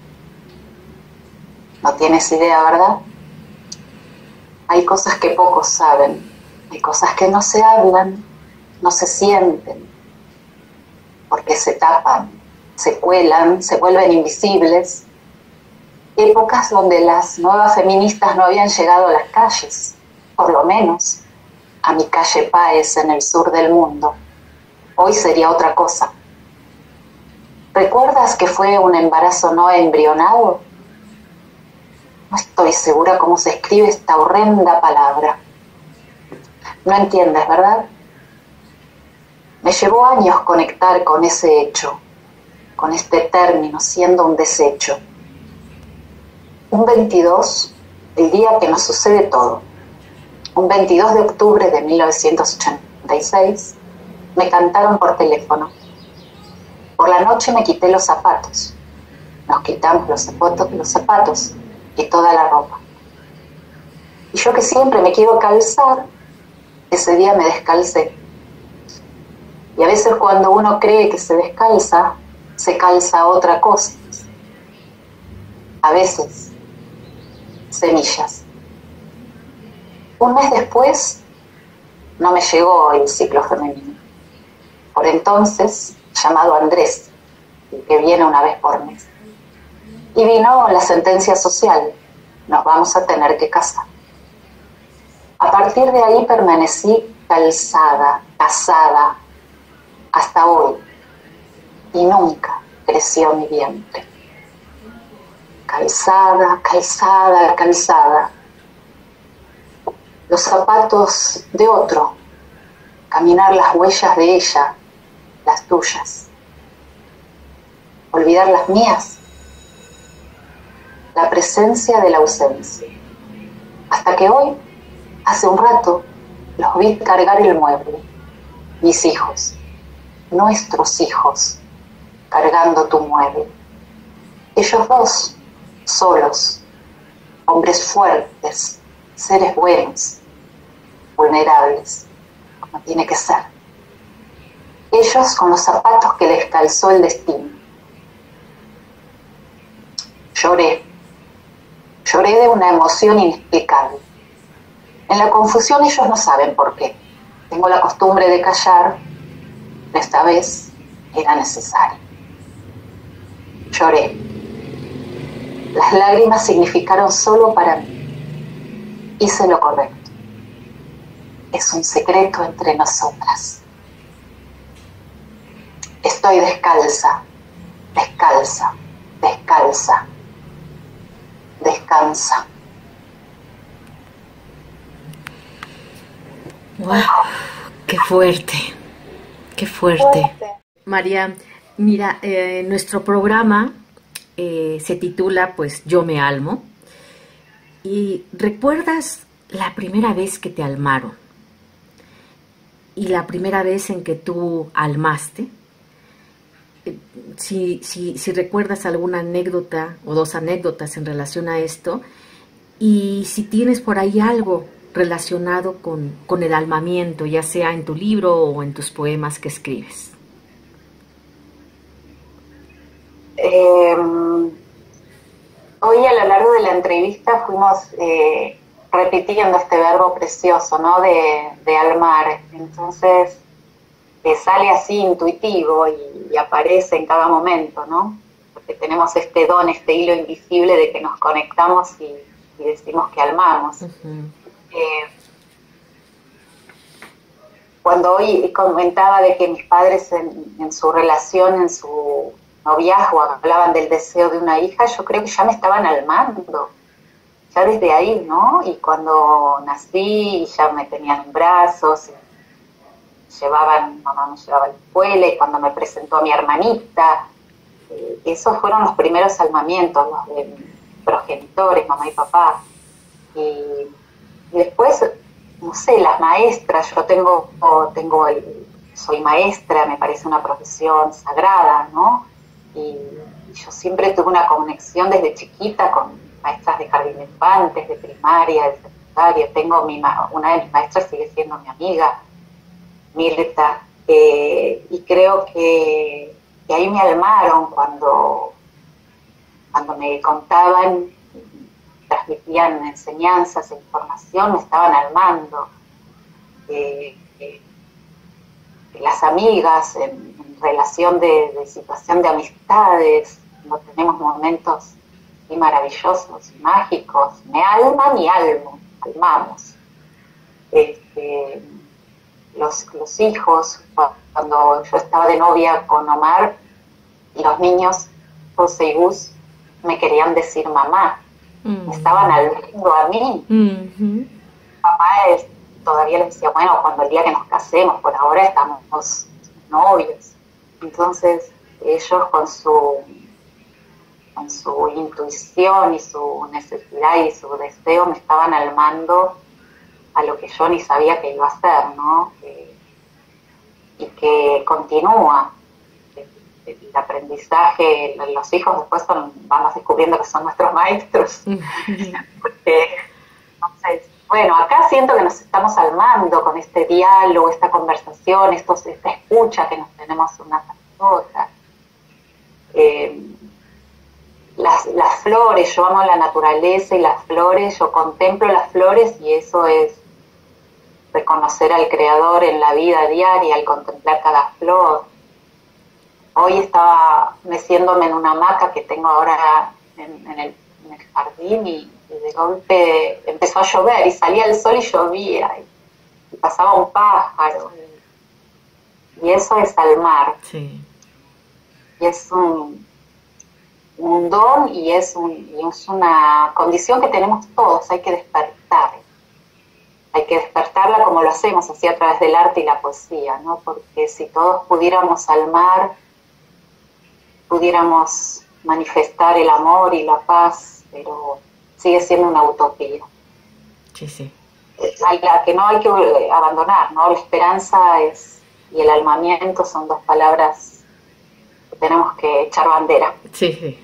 No tienes idea, ¿verdad? Hay cosas que pocos saben, hay cosas que no se hablan, no se sienten, porque se tapan, se cuelan, se vuelven invisibles. Épocas donde las nuevas feministas no habían llegado a las calles, por lo menos a mi calle Páez en el sur del mundo. Hoy sería otra cosa. ¿Recuerdas que fue un embarazo no embrionado? No estoy segura cómo se escribe esta horrenda palabra. No entiendes, ¿verdad? Me llevó años conectar con ese hecho, con este término, siendo un desecho. un veintidós, el día que nos sucede todo, un veintidós de octubre de mil novecientos ochenta y seis, me cantaron por teléfono. Por la noche me quité los zapatos. Nos quitamos los zapatos, los zapatos y toda la ropa. Y yo que siempre me quiero calzar, ese día me descalcé. Y a veces cuando uno cree que se descalza, se calza otra cosa. A veces, semillas. Un mes después, no me llegó el ciclo femenino. Por entonces, llamado Andrés, que viene una vez por mes. Y vino la sentencia social, nos vamos a tener que casar. A partir de ahí permanecí calzada, casada, hasta hoy, y nunca creció mi vientre. Calzada, calzada, calzada. Los zapatos de otro, caminar las huellas de ella, las tuyas. Olvidar las mías, la presencia de la ausencia. Hasta que hoy, hace un rato, los vi cargar el mueble. Mis hijos, nuestros hijos, cargando tu mueble. Ellos dos, solos, hombres fuertes, seres buenos, vulnerables, como tiene que ser. Ellos con los zapatos que les calzó el destino. Lloré, lloré de una emoción inexplicable. En la confusión ellos no saben por qué. Tengo la costumbre de callar, pero esta vez era necesario. Lloré. Las lágrimas significaron solo para mí. Hice lo correcto. Es un secreto entre nosotras. Estoy descalza, descalza, descalza. Descansa. ¡Wow! ¡Qué fuerte! ¡Qué fuerte! fuerte. María, mira, eh, nuestro programa eh, se titula, pues, Yo me almo. ¿Y recuerdas la primera vez que te almaron? ¿Y la primera vez en que tú almaste? Si, si, si recuerdas alguna anécdota o dos anécdotas en relación a esto, y si tienes por ahí algo relacionado con, con el almamiento, ya sea en tu libro o en tus poemas que escribes. Eh, hoy a lo largo de la entrevista fuimos eh, repitiendo este verbo precioso, ¿no? De, de almar. Entonces te sale así intuitivo y, y aparece en cada momento, ¿no? Porque tenemos este don, este hilo invisible de que nos conectamos y, y decimos que almamos. Uh-huh. Eh, cuando hoy comentaba de que mis padres en, en su relación, en su noviazgo, hablaban del deseo de una hija, yo creo que ya me estaban almando, ya desde ahí, ¿no? Y cuando nací ya me tenían en brazos, llevaban, mamá me llevaba a la escuela, y cuando me presentó a mi hermanita, eh, esos fueron los primeros almamientos, los de mis progenitores, mamá y papá. Y, y después, no sé, las maestras, yo tengo, tengo el, soy maestra, me parece una profesión sagrada, ¿no? Y, y yo siempre tuve una conexión desde chiquita con maestras de jardín de infantes, de primaria, de secundaria. Tengo mi, una de mis maestras sigue siendo mi amiga, Mirta, eh, y creo que, que ahí me almaron cuando, cuando me contaban, transmitían enseñanzas e información, me estaban almando. Eh, eh, las amigas, en, en relación de, de situación de amistades, cuando tenemos momentos así maravillosos, mágicos, me alman y almo, almamos. Este, Los, los hijos, cuando yo estaba de novia con Omar, los niños, José y Gus, me querían decir mamá, mm. me estaban almando a mí. Mm-hmm. Papá es, todavía le decía, bueno, cuando el día que nos casemos, por ahora estamos novios. Entonces, ellos con su con su intuición y su necesidad y su deseo, me estaban almando a lo que yo ni sabía que iba a hacer, ¿no? Que, y que continúa. El aprendizaje, los hijos después son, vamos descubriendo que son nuestros maestros. Porque, entonces, bueno, acá siento que nos estamos almando con este diálogo, esta conversación, estos, esta escucha que nos tenemos unas a otras. Eh, las, las flores, yo amo la naturaleza y las flores, yo contemplo las flores y eso es reconocer al Creador en la vida diaria, al contemplar cada flor. Hoy estaba meciéndome en una hamaca que tengo ahora en, en, el, en el jardín y, y de golpe empezó a llover y salía el sol y llovía y, y pasaba un pájaro y, y eso es almar. Sí. Y es un, un don y es, un, y es una condición que tenemos todos, hay que despertar. Hay que despertarla como lo hacemos, así a través del arte y la poesía, ¿no? Porque si todos pudiéramos almar, pudiéramos manifestar el amor y la paz, pero sigue siendo una utopía. Sí, sí. Hay la que no hay que abandonar, ¿no? La esperanza es, y el almamiento son dos palabras que tenemos que echar bandera. Sí, sí.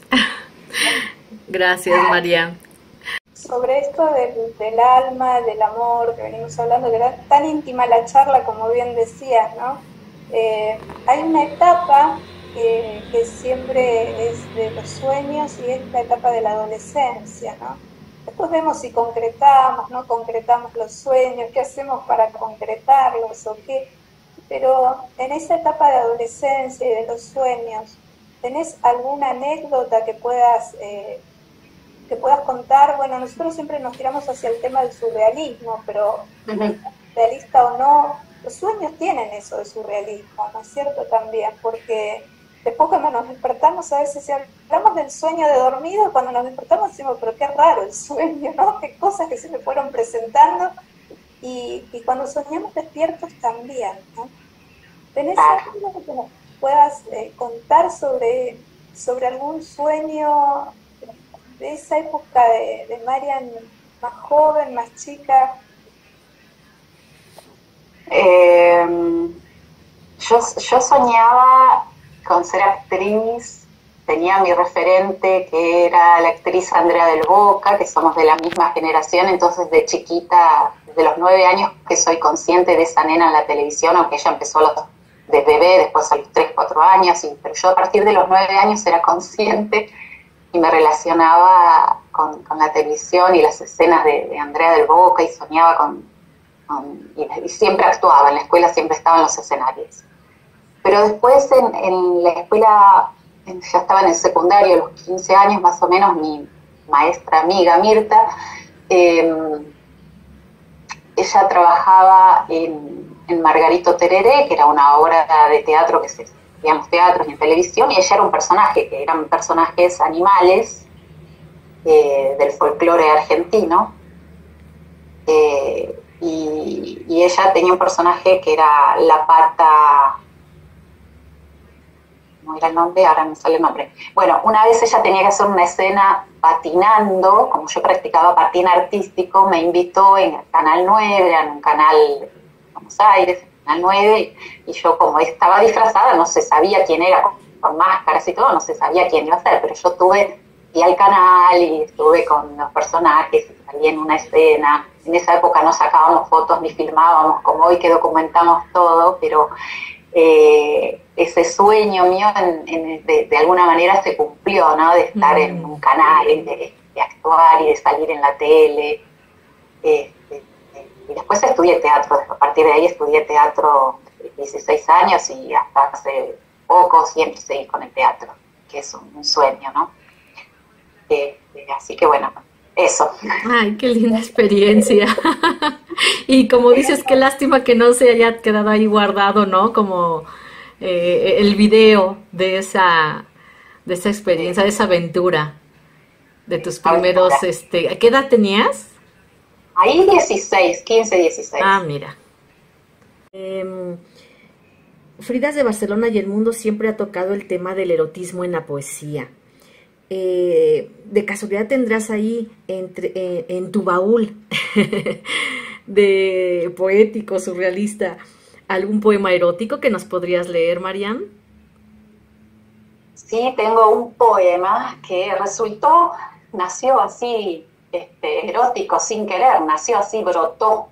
Gracias, María. Sobre esto del, del alma, del amor, que venimos hablando, que era tan íntima la charla, como bien decías, ¿no? Eh, hay una etapa que, que siempre es de los sueños y es la etapa de la adolescencia, ¿no? Después vemos si concretamos, no concretamos los sueños, qué hacemos para concretarlos o qué. Pero en esa etapa de adolescencia y de los sueños, ¿tenés alguna anécdota que puedas... Eh, que puedas contar? Bueno, nosotros siempre nos tiramos hacia el tema del surrealismo, pero uh-huh. realista o no, los sueños tienen eso de surrealismo, ¿no es cierto? También, porque después cuando nos despertamos, a veces si hablamos del sueño de dormido, cuando nos despertamos decimos, pero qué raro el sueño, ¿no? Qué cosas que se me fueron presentando, y, y cuando soñamos despiertos también, ¿no? ¿Tenés algo que nos puedas eh, contar sobre, sobre algún sueño de esa época de, de Marian más joven, más chica? Eh, yo, yo soñaba con ser actriz, tenía mi referente que era la actriz Andrea del Boca, que somos de la misma generación, entonces de chiquita, de los nueve años que soy consciente de esa nena en la televisión, aunque ella empezó a los, de bebé, después a los tres, cuatro años, y, pero yo a partir de los nueve años era consciente y me relacionaba con, con la televisión y las escenas de, de Andrea del Boca y soñaba con, con y, y siempre actuaba, en la escuela siempre estaba en los escenarios. Pero después en, en la escuela, en, ya estaba en el secundario, a los quince años más o menos, mi maestra amiga Mirta, eh, ella trabajaba en, en Margarito Tereré, que era una obra de teatro que se digamos, teatros y en televisión, y ella era un personaje, que eran personajes animales eh, del folclore argentino, eh, y, y ella tenía un personaje que era la pata, ¿cómo era el nombre? Ahora me sale el nombre. Bueno, una vez ella tenía que hacer una escena patinando, como yo practicaba patín artístico, me invitó en el Canal nueve, en un canal de Buenos Aires, Canal nueve, y yo como estaba disfrazada, no se sabía quién era, con, con máscaras y todo, no se sabía quién iba a ser, pero yo tuve, fui al canal y estuve con los personajes, y salí en una escena. En esa época no sacábamos fotos ni filmábamos, como hoy que documentamos todo, pero eh, ese sueño mío en, en, de, de alguna manera se cumplió, ¿no? De estar mm. en un canal, de, de actuar y de salir en la tele. Eh, Y después estudié teatro, a partir de ahí estudié teatro dieciséis años y hasta hace poco siempre seguí con el teatro, que es un, un sueño, ¿no? Eh, eh, así que bueno, eso. Ay, qué linda experiencia. Y como dices, qué lástima que no se haya quedado ahí guardado, ¿no? Como eh, el video de esa, de esa experiencia, de esa aventura, de tus primeros, aventura. este, ¿qué edad tenías? Ahí dieciséis, quince, dieciséis. Ah, mira. Eh, Fridas de Barcelona y el Mundo siempre ha tocado el tema del erotismo en la poesía. Eh, de casualidad tendrás ahí entre, eh, en tu baúl de poético, surrealista, algún poema erótico que nos podrías leer, Marian. Sí, tengo un poema que resultó, nació así, este, erótico, sin querer, nació así, brotó.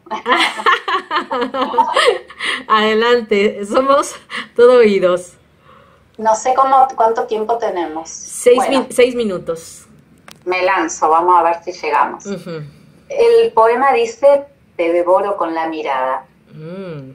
Adelante, somos todo oídos. No sé cómo, cuánto tiempo tenemos. Seis, bueno, min seis minutos. Me lanzo, vamos a ver si llegamos. Uh-huh. El poema dice, te devoro con la mirada. Mm.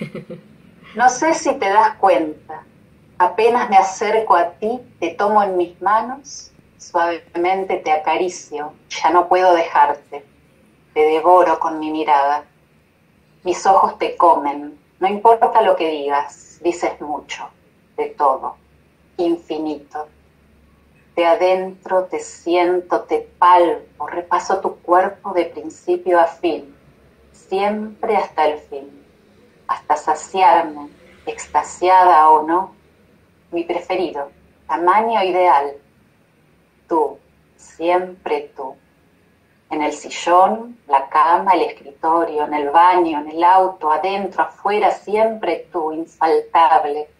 No sé si te das cuenta, apenas me acerco a ti, te tomo en mis manos, suavemente te acaricio, ya no puedo dejarte, te devoro con mi mirada. Mis ojos te comen, no importa lo que digas, dices mucho, de todo, infinito. De adentro te siento, te palpo, repaso tu cuerpo de principio a fin, siempre hasta el fin, hasta saciarme, extasiada o no, mi preferido, tamaño ideal, tú, siempre tú, en el sillón, la cama, el escritorio, en el baño, en el auto, adentro, afuera, siempre tú, infaltable,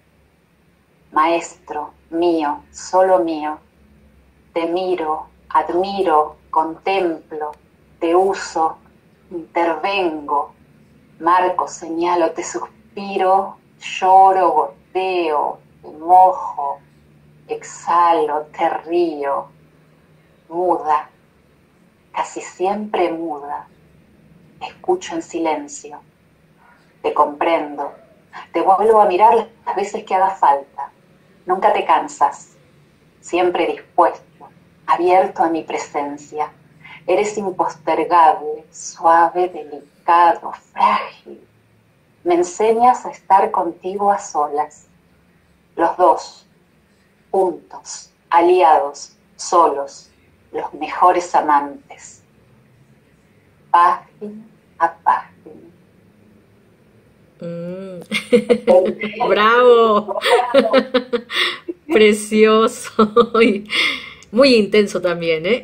maestro, mío, solo mío. Te miro, admiro, contemplo, te uso, intervengo, marco, señalo, te suspiro, lloro, goteo, te mojo, exhalo, te río, muda, casi siempre muda, escucho en silencio, te comprendo, te vuelvo a mirar las veces que haga falta, nunca te cansas, siempre dispuesto, abierto a mi presencia. Eres impostergable, suave, delicado, frágil. Me enseñas a estar contigo a solas. Los dos, juntos, aliados, solos, los mejores amantes. Página a página. Mm. ¡Bravo! Precioso. Muy intenso también, ¿eh?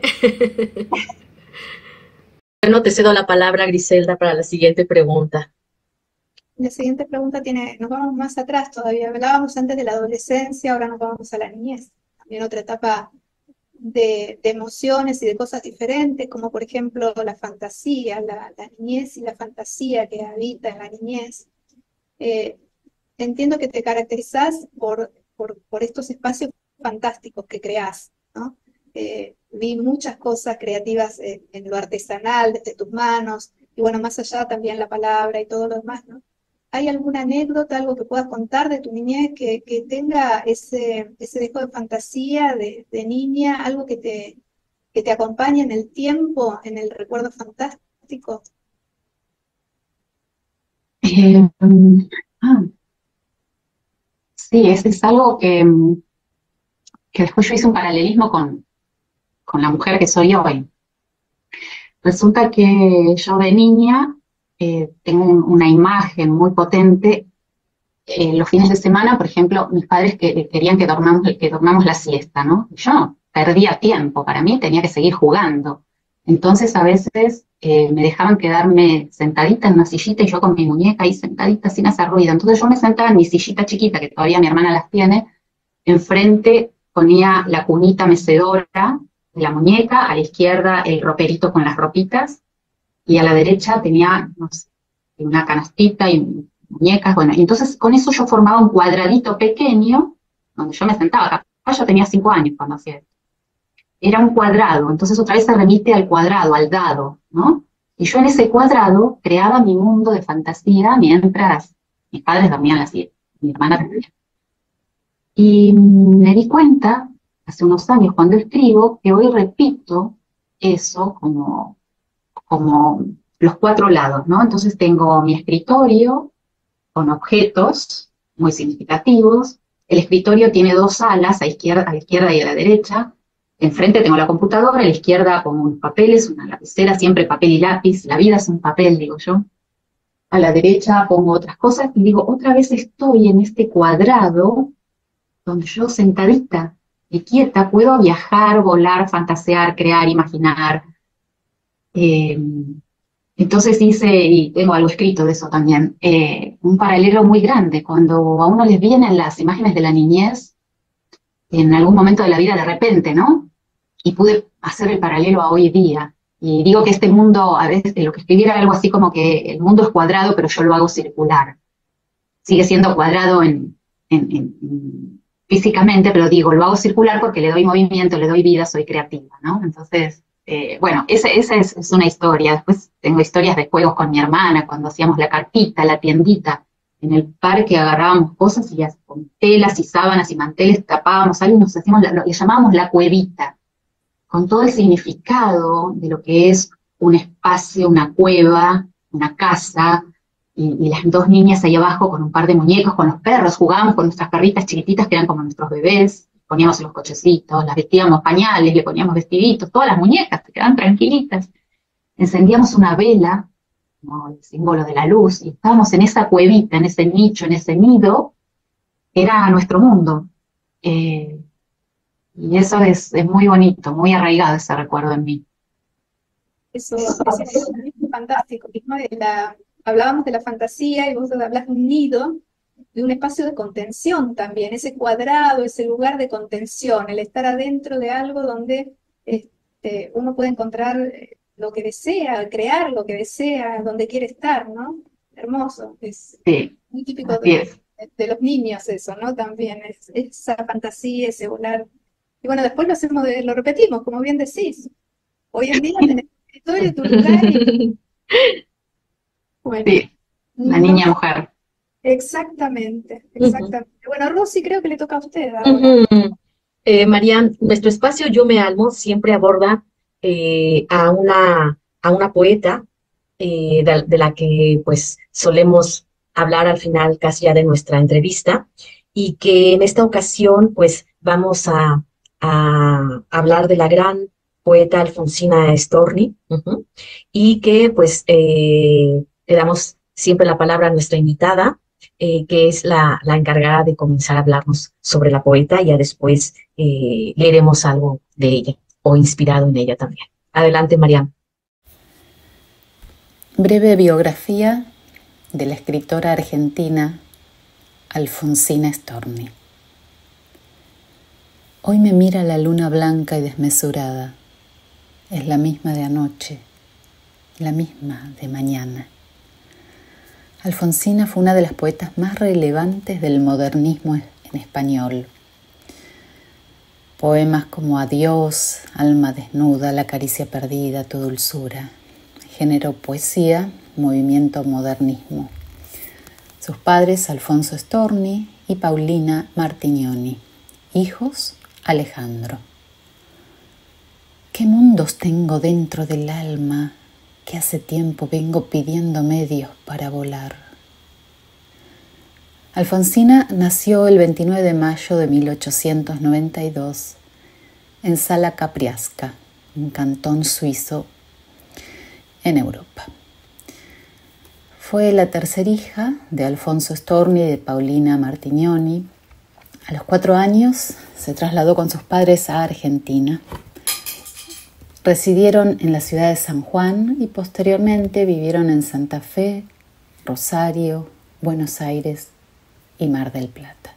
Bueno, te cedo la palabra, Griselda, para la siguiente pregunta. La siguiente pregunta tiene, nos vamos más atrás todavía. Hablábamos antes de la adolescencia, ahora nos vamos a la niñez. También otra etapa de, de emociones y de cosas diferentes, como por ejemplo la fantasía, la, la niñez y la fantasía que habita en la niñez. Eh, entiendo que te caracterizás por, por, por estos espacios fantásticos que creás, ¿no? Eh, vi muchas cosas creativas en, en lo artesanal, desde tus manos, y bueno, más allá también la palabra y todo lo demás, ¿no? ¿Hay alguna anécdota, algo que puedas contar de tu niñez que, que tenga ese, ese dejo de fantasía de, de niña, algo que te, que te acompañe en el tiempo, en el recuerdo fantástico? Eh, ah, sí, es, es algo que, que después yo hice un paralelismo con, con la mujer que soy hoy. Resulta que yo de niña eh, tengo un, una imagen muy potente. Eh, los fines de semana, por ejemplo, mis padres que, querían que dormamos, que dormamos la siesta, ¿no? Yo perdía tiempo, para mí tenía que seguir jugando. Entonces a veces eh, me dejaban quedarme sentadita en una sillita y yo con mi muñeca ahí sentadita sin hacer ruido. Entonces yo me sentaba en mi sillita chiquita, que todavía mi hermana las tiene, enfrente ponía la cunita mecedora de la muñeca, a la izquierda el roperito con las ropitas, y a la derecha tenía, no sé, una canastita y muñecas, bueno, y entonces con eso yo formaba un cuadradito pequeño, donde yo me sentaba, capaz yo tenía cinco años cuando hacía esto. Era un cuadrado, entonces otra vez se remite al cuadrado, al dado, ¿no? Y yo en ese cuadrado creaba mi mundo de fantasía mientras mis padres dormían la siesta, mi hermana también. Y me di cuenta, hace unos años cuando escribo, que hoy repito eso como, como los cuatro lados, ¿no? Entonces tengo mi escritorio con objetos muy significativos. El escritorio tiene dos alas, a, izquierda, a la izquierda y a la derecha. Enfrente tengo la computadora, a la izquierda pongo unos papeles, una lapicera, siempre papel y lápiz. La vida es un papel, digo yo. A la derecha pongo otras cosas y digo, otra vez estoy en este cuadrado donde yo sentadita y quieta, puedo viajar, volar, fantasear, crear, imaginar. Eh, entonces hice, y tengo algo escrito de eso también, eh, un paralelo muy grande. Cuando a uno les vienen las imágenes de la niñez, en algún momento de la vida de repente, ¿no? Y pude hacer el paralelo a hoy día. Y digo que este mundo, a veces lo que escribiera era algo así como que el mundo es cuadrado, pero yo lo hago circular. Sigue siendo cuadrado en, en, en, físicamente, pero digo, lo hago circular porque le doy movimiento, le doy vida, soy creativa, ¿no? Entonces, eh, bueno, esa, esa es, es una historia. Después tengo historias de juegos con mi hermana, cuando hacíamos la carpita, la tiendita. En el parque agarrábamos cosas y las, con telas y sábanas y manteles tapábamos algo y nos hacíamos, lo que llamábamos la cuevita, con todo el significado de lo que es un espacio, una cueva, una casa, y, y las dos niñas ahí abajo con un par de muñecos, con los perros, jugábamos con nuestras perritas chiquititas que eran como nuestros bebés, poníamos en los cochecitos, las vestíamos pañales, le poníamos vestiditos, todas las muñecas se quedaban tranquilitas, encendíamos una vela, como el símbolo de la luz, y estábamos en esa cuevita, en ese nicho, en ese nido, era nuestro mundo. Eh, y eso es, es muy bonito, muy arraigado ese recuerdo en mí. Eso, eso es fantástico, ¿no? De la, hablábamos de la fantasía y vos hablas de un nido, de un espacio de contención también, ese cuadrado, ese lugar de contención, el estar adentro de algo donde este, uno puede encontrar lo que desea, crear lo que desea, donde quiere estar, ¿no? Hermoso, es sí, muy típico de, de los niños eso, ¿no? También, es, esa fantasía, ese volar. Y bueno, después lo hacemos, de, lo repetimos, como bien decís. Hoy en día tenés tu historia, tu lugar y... Bueno, sí, la no, niña mujer. Exactamente, exactamente. Uh-huh. Bueno, Rosy, creo que le toca a usted ahora. Uh-huh. eh, Marian, nuestro espacio Yo Me Almo siempre aborda eh, a, una, a una poeta eh, de, de la que pues solemos hablar al final casi ya de nuestra entrevista, y que en esta ocasión pues vamos a, a hablar de la gran poeta Alfonsina Storni, uh-huh, y que pues eh, le damos siempre la palabra a nuestra invitada, eh, que es la, la encargada de comenzar a hablarnos sobre la poeta, y ya después eh, leeremos algo de ella o inspirado en ella también. Adelante, Marian. Breve biografía de la escritora argentina Alfonsina Storni. Hoy me mira la luna blanca y desmesurada. Es la misma de anoche, la misma de mañana. Alfonsina fue una de las poetas más relevantes del modernismo en español. Poemas como Adiós, Alma desnuda, La caricia perdida, Tu dulzura. Género poesía, movimiento modernismo. Sus padres, Alfonso Storni y Paulina Martignoni. Hijos, Alejandro. ¿Qué mundos tengo dentro del alma que hace tiempo vengo pidiendo medios para volar? Alfonsina nació el veintinueve de mayo de mil ochocientos noventa y dos en Sala Capriasca, un cantón suizo en Europa. Fue la tercera hija de Alfonso Storni y de Paulina Martignoni. A los cuatro años se trasladó con sus padres a Argentina. Residieron en la ciudad de San Juan y posteriormente vivieron en Santa Fe, Rosario, Buenos Aires y Mar del Plata.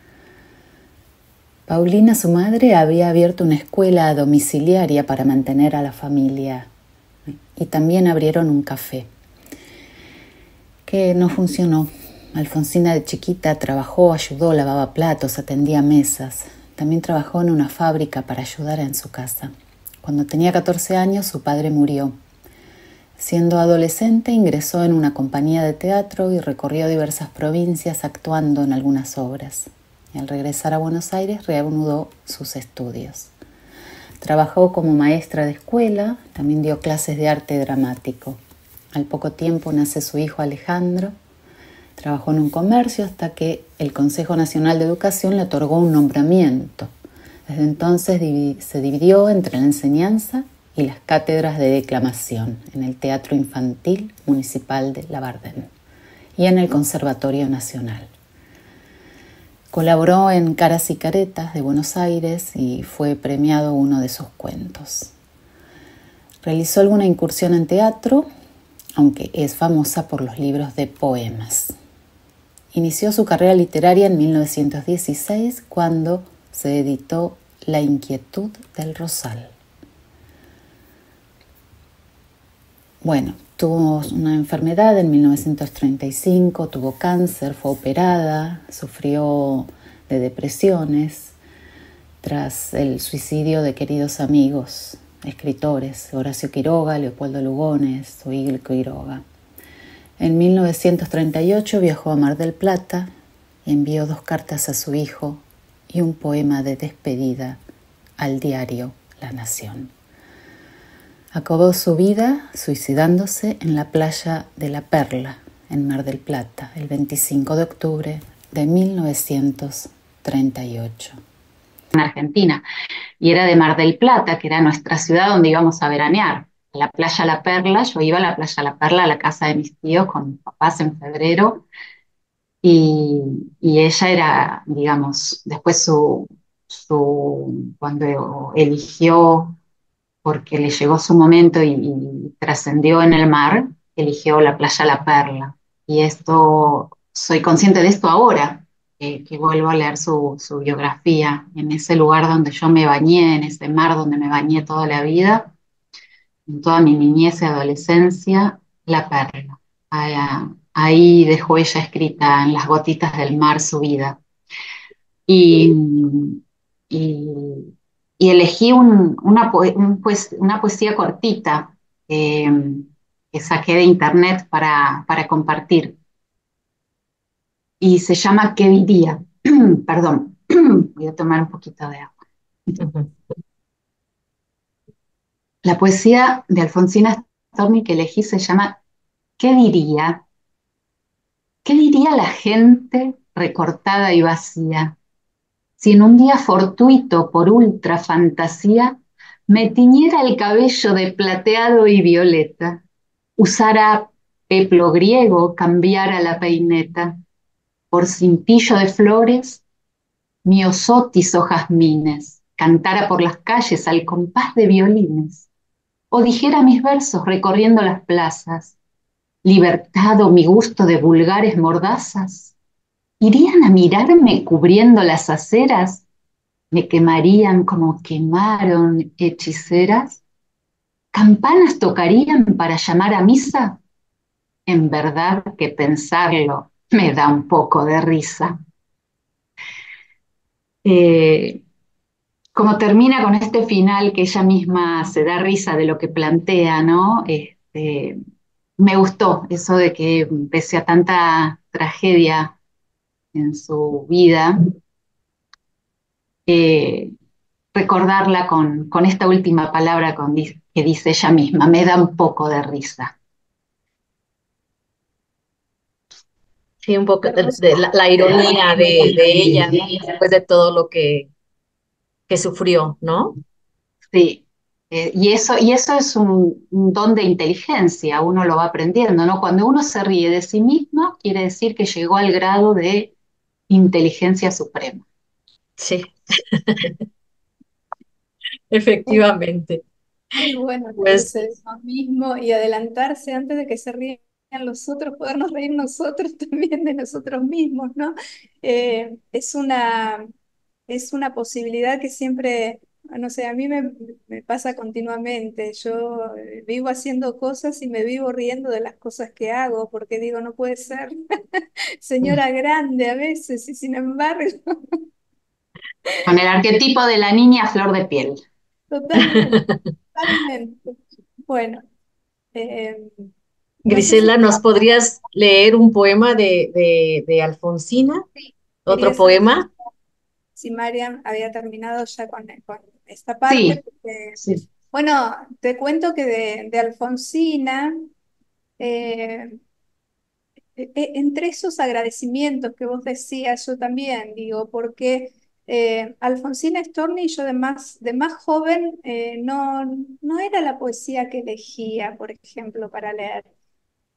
Paulina, su madre, había abierto una escuela domiciliaria para mantener a la familia y también abrieron un café, que no funcionó. Alfonsina de chiquita trabajó, ayudó, lavaba platos, atendía mesas. También trabajó en una fábrica para ayudar en su casa. Cuando tenía catorce años, su padre murió. Siendo adolescente, ingresó en una compañía de teatro y recorrió diversas provincias actuando en algunas obras. Y al regresar a Buenos Aires, reanudó sus estudios. Trabajó como maestra de escuela, también dio clases de arte dramático. Al poco tiempo nace su hijo Alejandro. Trabajó en un comercio hasta que el Consejo Nacional de Educación le otorgó un nombramiento. Desde entonces se dividió entre la enseñanza y las cátedras de declamación en el Teatro Infantil Municipal de Labardén y en el Conservatorio Nacional. Colaboró en Caras y Caretas de Buenos Aires y fue premiado uno de sus cuentos. Realizó alguna incursión en teatro, aunque es famosa por los libros de poemas. Inició su carrera literaria en mil novecientos dieciséis cuando se editó La Inquietud del Rosal. Bueno, tuvo una enfermedad en mil novecientos treinta y cinco, tuvo cáncer, fue operada, sufrió de depresiones tras el suicidio de queridos amigos, escritores, Horacio Quiroga, Leopoldo Lugones, Oíl Quiroga. En mil novecientos treinta y ocho viajó a Mar del Plata y envió dos cartas a su hijo y un poema de despedida al diario La Nación. Acabó su vida suicidándose en la playa de La Perla, en Mar del Plata, el veinticinco de octubre de mil novecientos treinta y ocho. En Argentina, y era de Mar del Plata, que era nuestra ciudad donde íbamos a veranear. A la playa La Perla, yo iba a la playa La Perla, a la casa de mis tíos con mis papás en febrero, y, y ella era, digamos, después su, su, cuando eligió, porque le llegó su momento y, y trascendió en el mar, eligió la playa La Perla. Y esto, soy consciente de esto ahora, eh, que vuelvo a leer su, su biografía, en ese lugar donde yo me bañé, en ese mar donde me bañé toda la vida, en toda mi niñez y adolescencia, La Perla. Ahí, ahí dejó ella escrita en las gotitas del mar su vida. Y, y, y elegí un- una, poe- un pues- una poesía cortita, eh, que saqué de internet para, para compartir. Y se llama ¿Qué diría? Perdón, voy a tomar un poquito de agua. Ujú. La poesía de Alfonsina Storni que elegí se llama ¿Qué diría? ¿Qué diría la gente recortada y vacía si en un día fortuito por ultra fantasía me tiñera el cabello de plateado y violeta, usara peplo griego, cambiara la peineta, por cintillo de flores, miosotis o jazmines, cantara por las calles al compás de violines, o dijera mis versos recorriendo las plazas, libertad o mi gusto de vulgares mordazas, irían a mirarme cubriendo las aceras, me quemarían como quemaron hechiceras, campanas tocarían para llamar a misa, en verdad que pensarlo me da un poco de risa. Eh, como termina con este final que ella misma se da risa de lo que plantea, ¿no? Este, me gustó eso de que pese a tanta tragedia en su vida, eh, recordarla con, con esta última palabra con, que dice ella misma, me da un poco de risa. Sí, un poco de, de la, la ironía de, de ella, ¿no? Después de todo lo que, que sufrió, ¿no? Sí, eh, y eso, y eso es un, un don de inteligencia, uno lo va aprendiendo, ¿no? Cuando uno se ríe de sí mismo, quiere decir que llegó al grado de inteligencia suprema. Sí, Es efectivamente. muy bueno Pues reírse de uno mismo y adelantarse antes de que se rían los otros, podernos reír nosotros también de nosotros mismos, ¿no? Eh, es una, es una posibilidad que siempre, no sé, a mí me, me pasa continuamente. Yo eh, vivo haciendo cosas y me vivo riendo de las cosas que hago, porque digo, no puede ser señora grande a veces, y sin embargo, Con el arquetipo de la niña a flor de piel. totalmente, totalmente. Bueno, eh, no sé si Griselda, ¿nos podrías leer un poema de, de, de Alfonsina? quería ¿Otro saber poema? si Mariam había terminado ya con, con esta parte, Sí, porque, sí. bueno, te cuento que de, de Alfonsina, eh, e- e- entre esos agradecimientos que vos decías, yo también digo, porque eh, Alfonsina Storni, yo de más, de más joven, eh, no, no era la poesía que elegía, por ejemplo, para leer.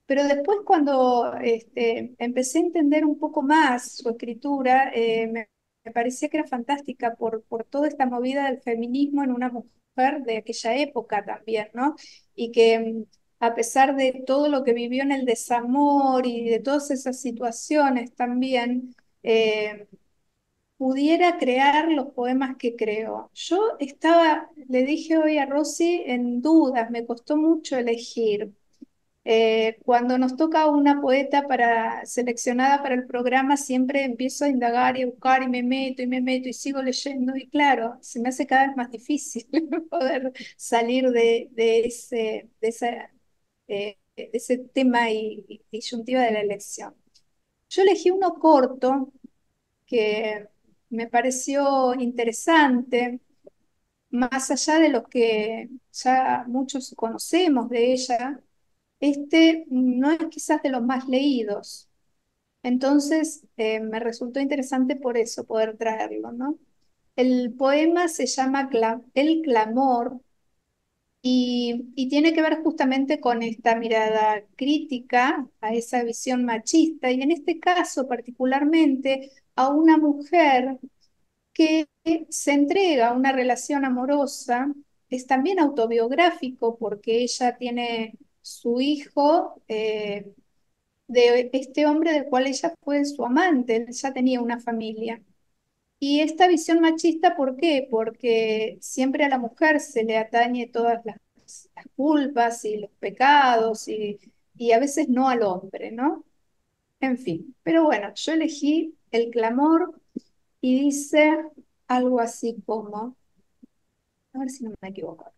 Pero después cuando este, empecé a entender un poco más su escritura, eh, me, me parecía que era fantástica por, por toda esta movida del feminismo en una mujer de aquella época también, ¿no? Y que mm, a pesar de todo lo que vivió en el desamor y de todas esas situaciones también, eh, pudiera crear los poemas que creó. Yo estaba, le dije hoy a Rosy, en dudas, me costó mucho elegir. Eh, cuando nos toca una poeta para, seleccionada para el programa, siempre empiezo a indagar y a buscar y me meto y me meto y sigo leyendo y claro, se me hace cada vez más difícil poder salir de, de ese, de esa, eh, de ese tema y, y disyuntiva de la elección. Yo elegí uno corto que me pareció interesante, más allá de los que ya muchos conocemos de ella. Este no es quizás de los más leídos, entonces eh, me resultó interesante por eso poder traerlo, ¿no? El poema se llama Cla- El clamor y, y tiene que ver justamente con esta mirada crítica a esa visión machista y en este caso particularmente a una mujer que se entrega a una relación amorosa. Es también autobiográfico porque ella tiene su hijo eh, de este hombre del cual ella fue su amante, él ya tenía una familia. Y esta visión machista, ¿por qué? Porque siempre a la mujer se le atañe todas las, las culpas y los pecados y, y a veces no al hombre, ¿no? En fin, pero bueno, yo elegí el clamor y dice algo así como, a ver si no me equivoco.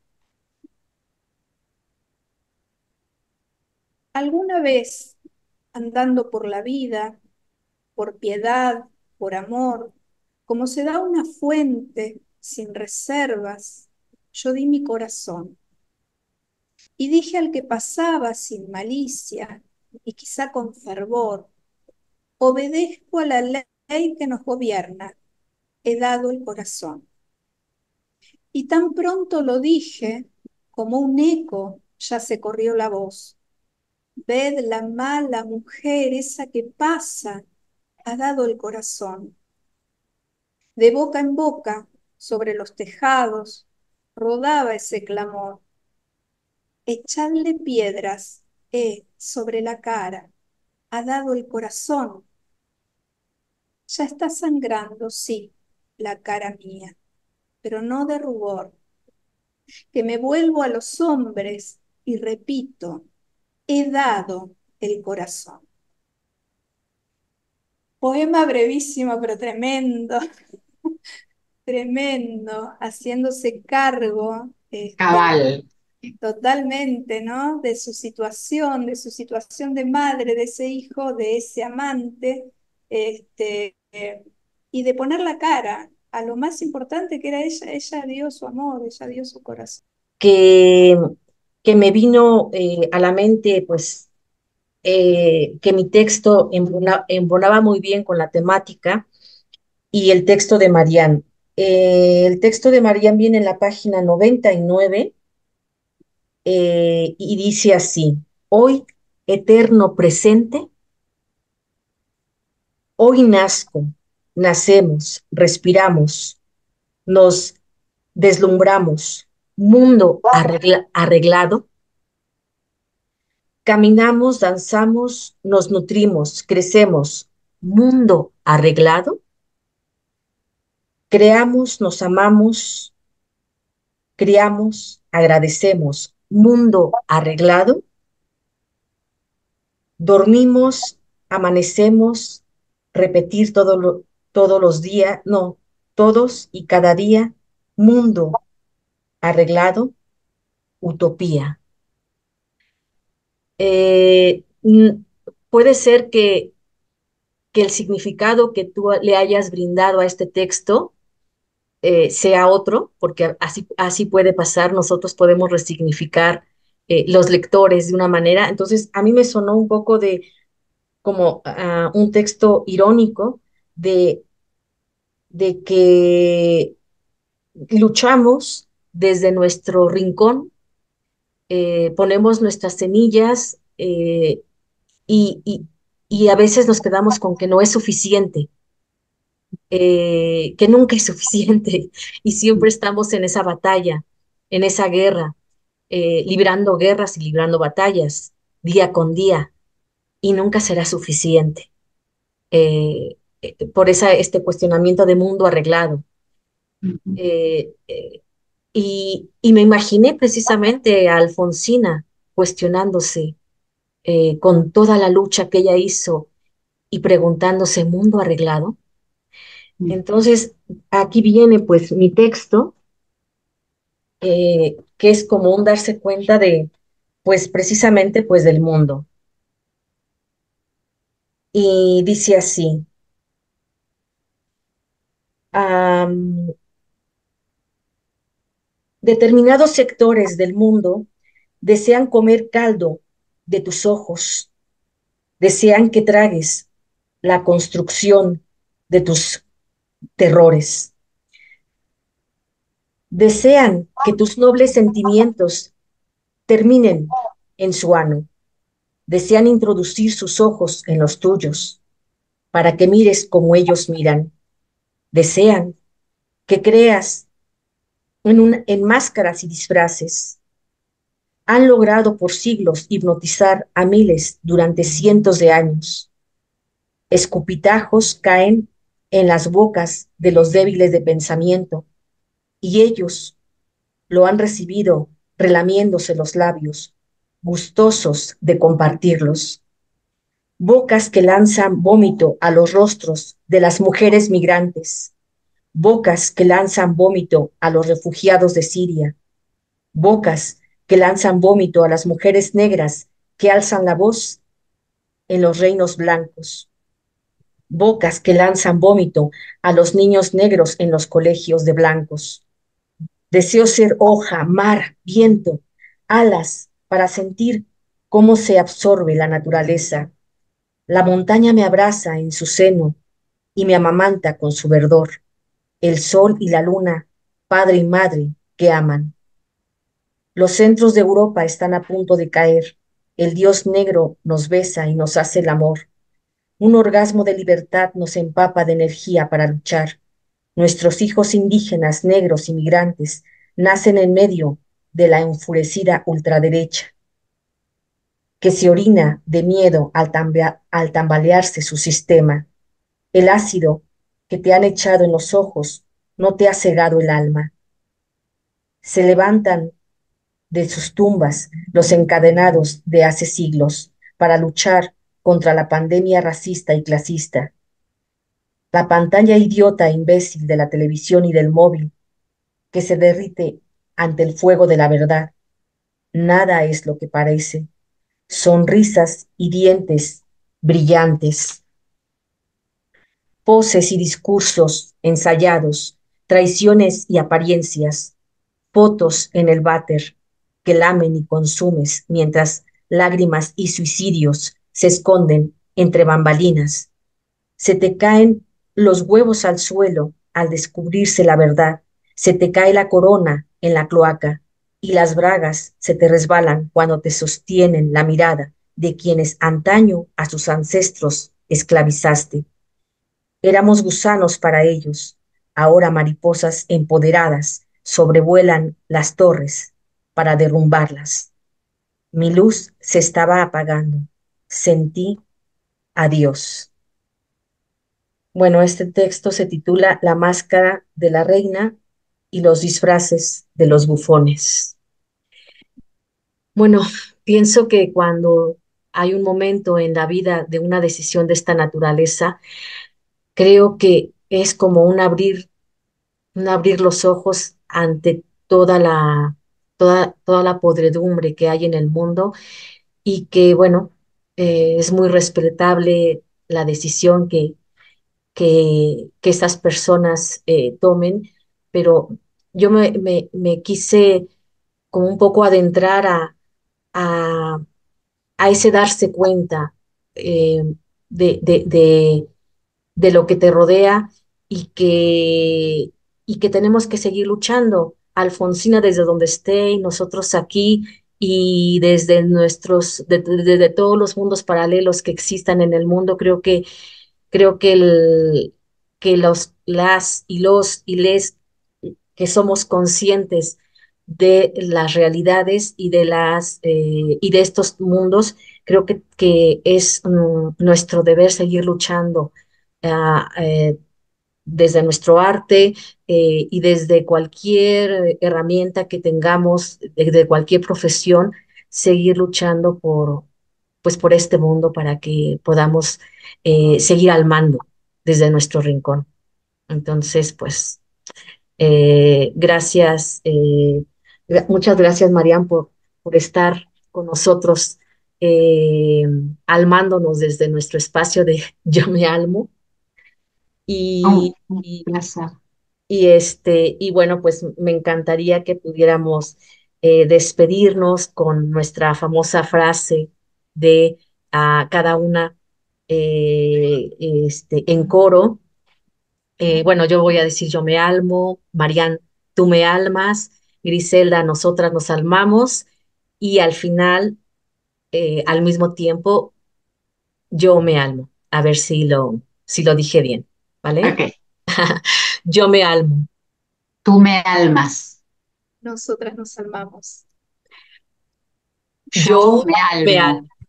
¿Alguna vez andando por la vida, por piedad, por amor, como se da una fuente sin reservas, yo di mi corazón y dije al que pasaba sin malicia y quizá con fervor, obedezco a la ley que nos gobierna, he dado el corazón. Y tan pronto lo dije, como un eco ya se corrió la voz. Ved la mala mujer, esa que pasa, ha dado el corazón. De boca en boca, sobre los tejados, rodaba ese clamor. Echadle piedras, eh, sobre la cara, ha dado el corazón. Ya está sangrando, sí, la cara mía, pero no de rubor, que me vuelvo a los hombres y repito, he dado el corazón. Poema brevísimo, pero tremendo, tremendo, haciéndose cargo, este, Cabal. totalmente, ¿no? De su situación, de su situación de madre, de ese hijo, de ese amante, este, eh, y de poner la cara a lo más importante que era ella. Ella dio su amor, ella dio su corazón. que, que me vino eh, a la mente, pues, eh, que mi texto embona- embonaba muy bien con la temática y el texto de Marián. Eh, el texto de Marián viene en la página noventa y nueve eh, y dice así: hoy, eterno presente, hoy nazco, nacemos, respiramos, nos deslumbramos, mundo arregla- arreglado. Caminamos, danzamos, nos nutrimos, crecemos. Mundo arreglado. Creamos, nos amamos, criamos, agradecemos. Mundo arreglado. Dormimos, amanecemos, repetir todo lo- todos los días, no, todos y cada día. Mundo arreglado, utopía. Eh, mm, puede ser que que el significado que tú le hayas brindado a este texto eh, sea otro, porque así, así puede pasar, nosotros podemos resignificar eh, los lectores de una manera. Entonces, a mí me sonó un poco de como uh, un texto irónico de, de que luchamos desde nuestro rincón, eh, ponemos nuestras semillas, eh, y, y, y a veces nos quedamos con que no es suficiente, eh, que nunca es suficiente y siempre estamos en esa batalla, en esa guerra, eh, librando guerras y librando batallas día con día y nunca será suficiente. Eh, eh, por esa, este cuestionamiento de mundo arreglado. Ujú. Eh, eh, y, y me imaginé precisamente a Alfonsina cuestionándose eh, con toda la lucha que ella hizo y preguntándose, ¿mundo arreglado? Entonces, aquí viene pues mi texto, eh, que es como un darse cuenta de, pues precisamente pues del mundo. Y dice así, am, determinados sectores del mundo desean comer caldo de tus ojos, desean que tragues la construcción de tus terrores, desean que tus nobles sentimientos terminen en su ano, desean introducir sus ojos en los tuyos para que mires como ellos miran, desean que creas en, un, en máscaras y disfraces. Han logrado por siglos hipnotizar a miles durante cientos de años. Escupitajos caen en las bocas de los débiles de pensamiento y ellos lo han recibido relamiéndose los labios, gustosos de compartirlos. Bocas que lanzan vómito a los rostros de las mujeres migrantes, bocas que lanzan vómito a los refugiados de Siria, bocas que lanzan vómito a las mujeres negras que alzan la voz en los reinos blancos, bocas que lanzan vómito a los niños negros en los colegios de blancos. Deseo ser hoja, mar, viento, alas para sentir cómo se absorbe la naturaleza. La montaña me abraza en su seno y me amamanta con su verdor. El sol y la luna, padre y madre que aman. Los centros de Europa están a punto de caer. El dios negro nos besa y nos hace el amor. Un orgasmo de libertad nos empapa de energía para luchar. Nuestros hijos indígenas, negros y migrantes nacen en medio de la enfurecida ultraderecha, que se orina de miedo al, tambea- al tambalearse su sistema. El ácido que te han echado en los ojos no te ha cegado el alma. Se levantan de sus tumbas los encadenados de hace siglos para luchar contra la pandemia racista y clasista. La pantalla idiota e imbécil de la televisión y del móvil que se derrite ante el fuego de la verdad. Nada es lo que parece. Sonrisas y dientes brillantes, poses y discursos ensayados, traiciones y apariencias, fotos en el váter que lamen y consumes mientras lágrimas y suicidios se esconden entre bambalinas. Se te caen los huevos al suelo al descubrirse la verdad, se te cae la corona en la cloaca y las bragas se te resbalan cuando te sostienen la mirada de quienes antaño a sus ancestros esclavizaste. Éramos gusanos para ellos, ahora mariposas empoderadas sobrevuelan las torres para derrumbarlas. Mi luz se estaba apagando. Sentí adiós. Bueno, este texto se titula La máscara de la reina y los disfraces de los bufones. Bueno, pienso que cuando hay un momento en la vida de una decisión de esta naturaleza, creo que es como un abrir, un abrir los ojos ante toda la, toda, toda la podredumbre que hay en el mundo y que, bueno, eh, es muy respetable la decisión que que, que estas personas eh, tomen, pero yo me, me, me quise como un poco adentrar a, a, a ese darse cuenta eh, de, de, de, de lo que te rodea y que, y que tenemos que seguir luchando. Alfonsina desde donde esté y nosotros aquí y desde nuestros, de- de- desde todos los mundos paralelos que existan en el mundo, creo que, creo que, el, que los, las y los y les que somos conscientes de las realidades y de las eh, y de estos mundos, creo que, que es mm, nuestro deber seguir luchando ah, eh, desde nuestro arte eh, y desde cualquier herramienta que tengamos, de, de cualquier profesión, seguir luchando por, pues, por este mundo para que podamos eh, seguir al mando desde nuestro rincón. Entonces, pues, eh, gracias, eh, gra- muchas gracias, Marian, por, por estar con nosotros, eh, almándonos desde nuestro espacio de Yo Me Almo. Un, Y, un y, placer. y, este, y bueno, pues me encantaría que pudiéramos eh, despedirnos con nuestra famosa frase de a cada una eh, este, en coro. Eh, bueno, yo voy a decir yo me almo, Marian, tú me almas, Griselda, nosotras nos almamos y al final, eh, al mismo tiempo, yo me almo. A ver si lo, si lo dije bien, ¿vale? Ok, Yo me almo. tú me almas, Nosotras nos salvamos. yo Yo me me almo. almo.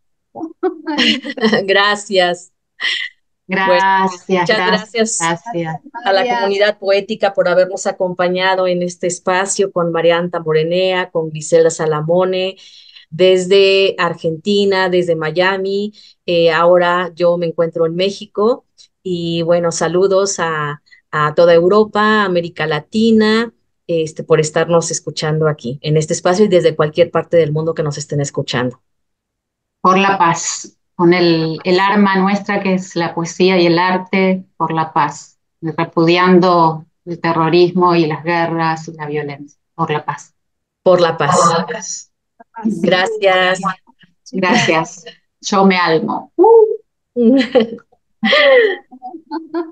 Gracias. Pues Gracias, muchas gracias, gracias gracias. a la María. comunidad poética por habernos acompañado en este espacio con Marianta Morenea, con Griselda Salamone, desde Argentina, desde Miami. Eh, ahora yo me encuentro en México y bueno, saludos a, a toda Europa, América Latina, este, por estarnos escuchando aquí en este espacio y desde cualquier parte del mundo que nos estén escuchando. Por la paz, con el, el arma nuestra que es la poesía y el arte, por la paz, repudiando el terrorismo y las guerras y la violencia, por la paz. Por la paz. Gracias. Chicas. Gracias. Yo me almo.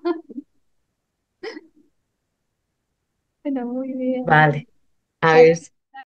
Bueno, muy bien. Vale, a ver.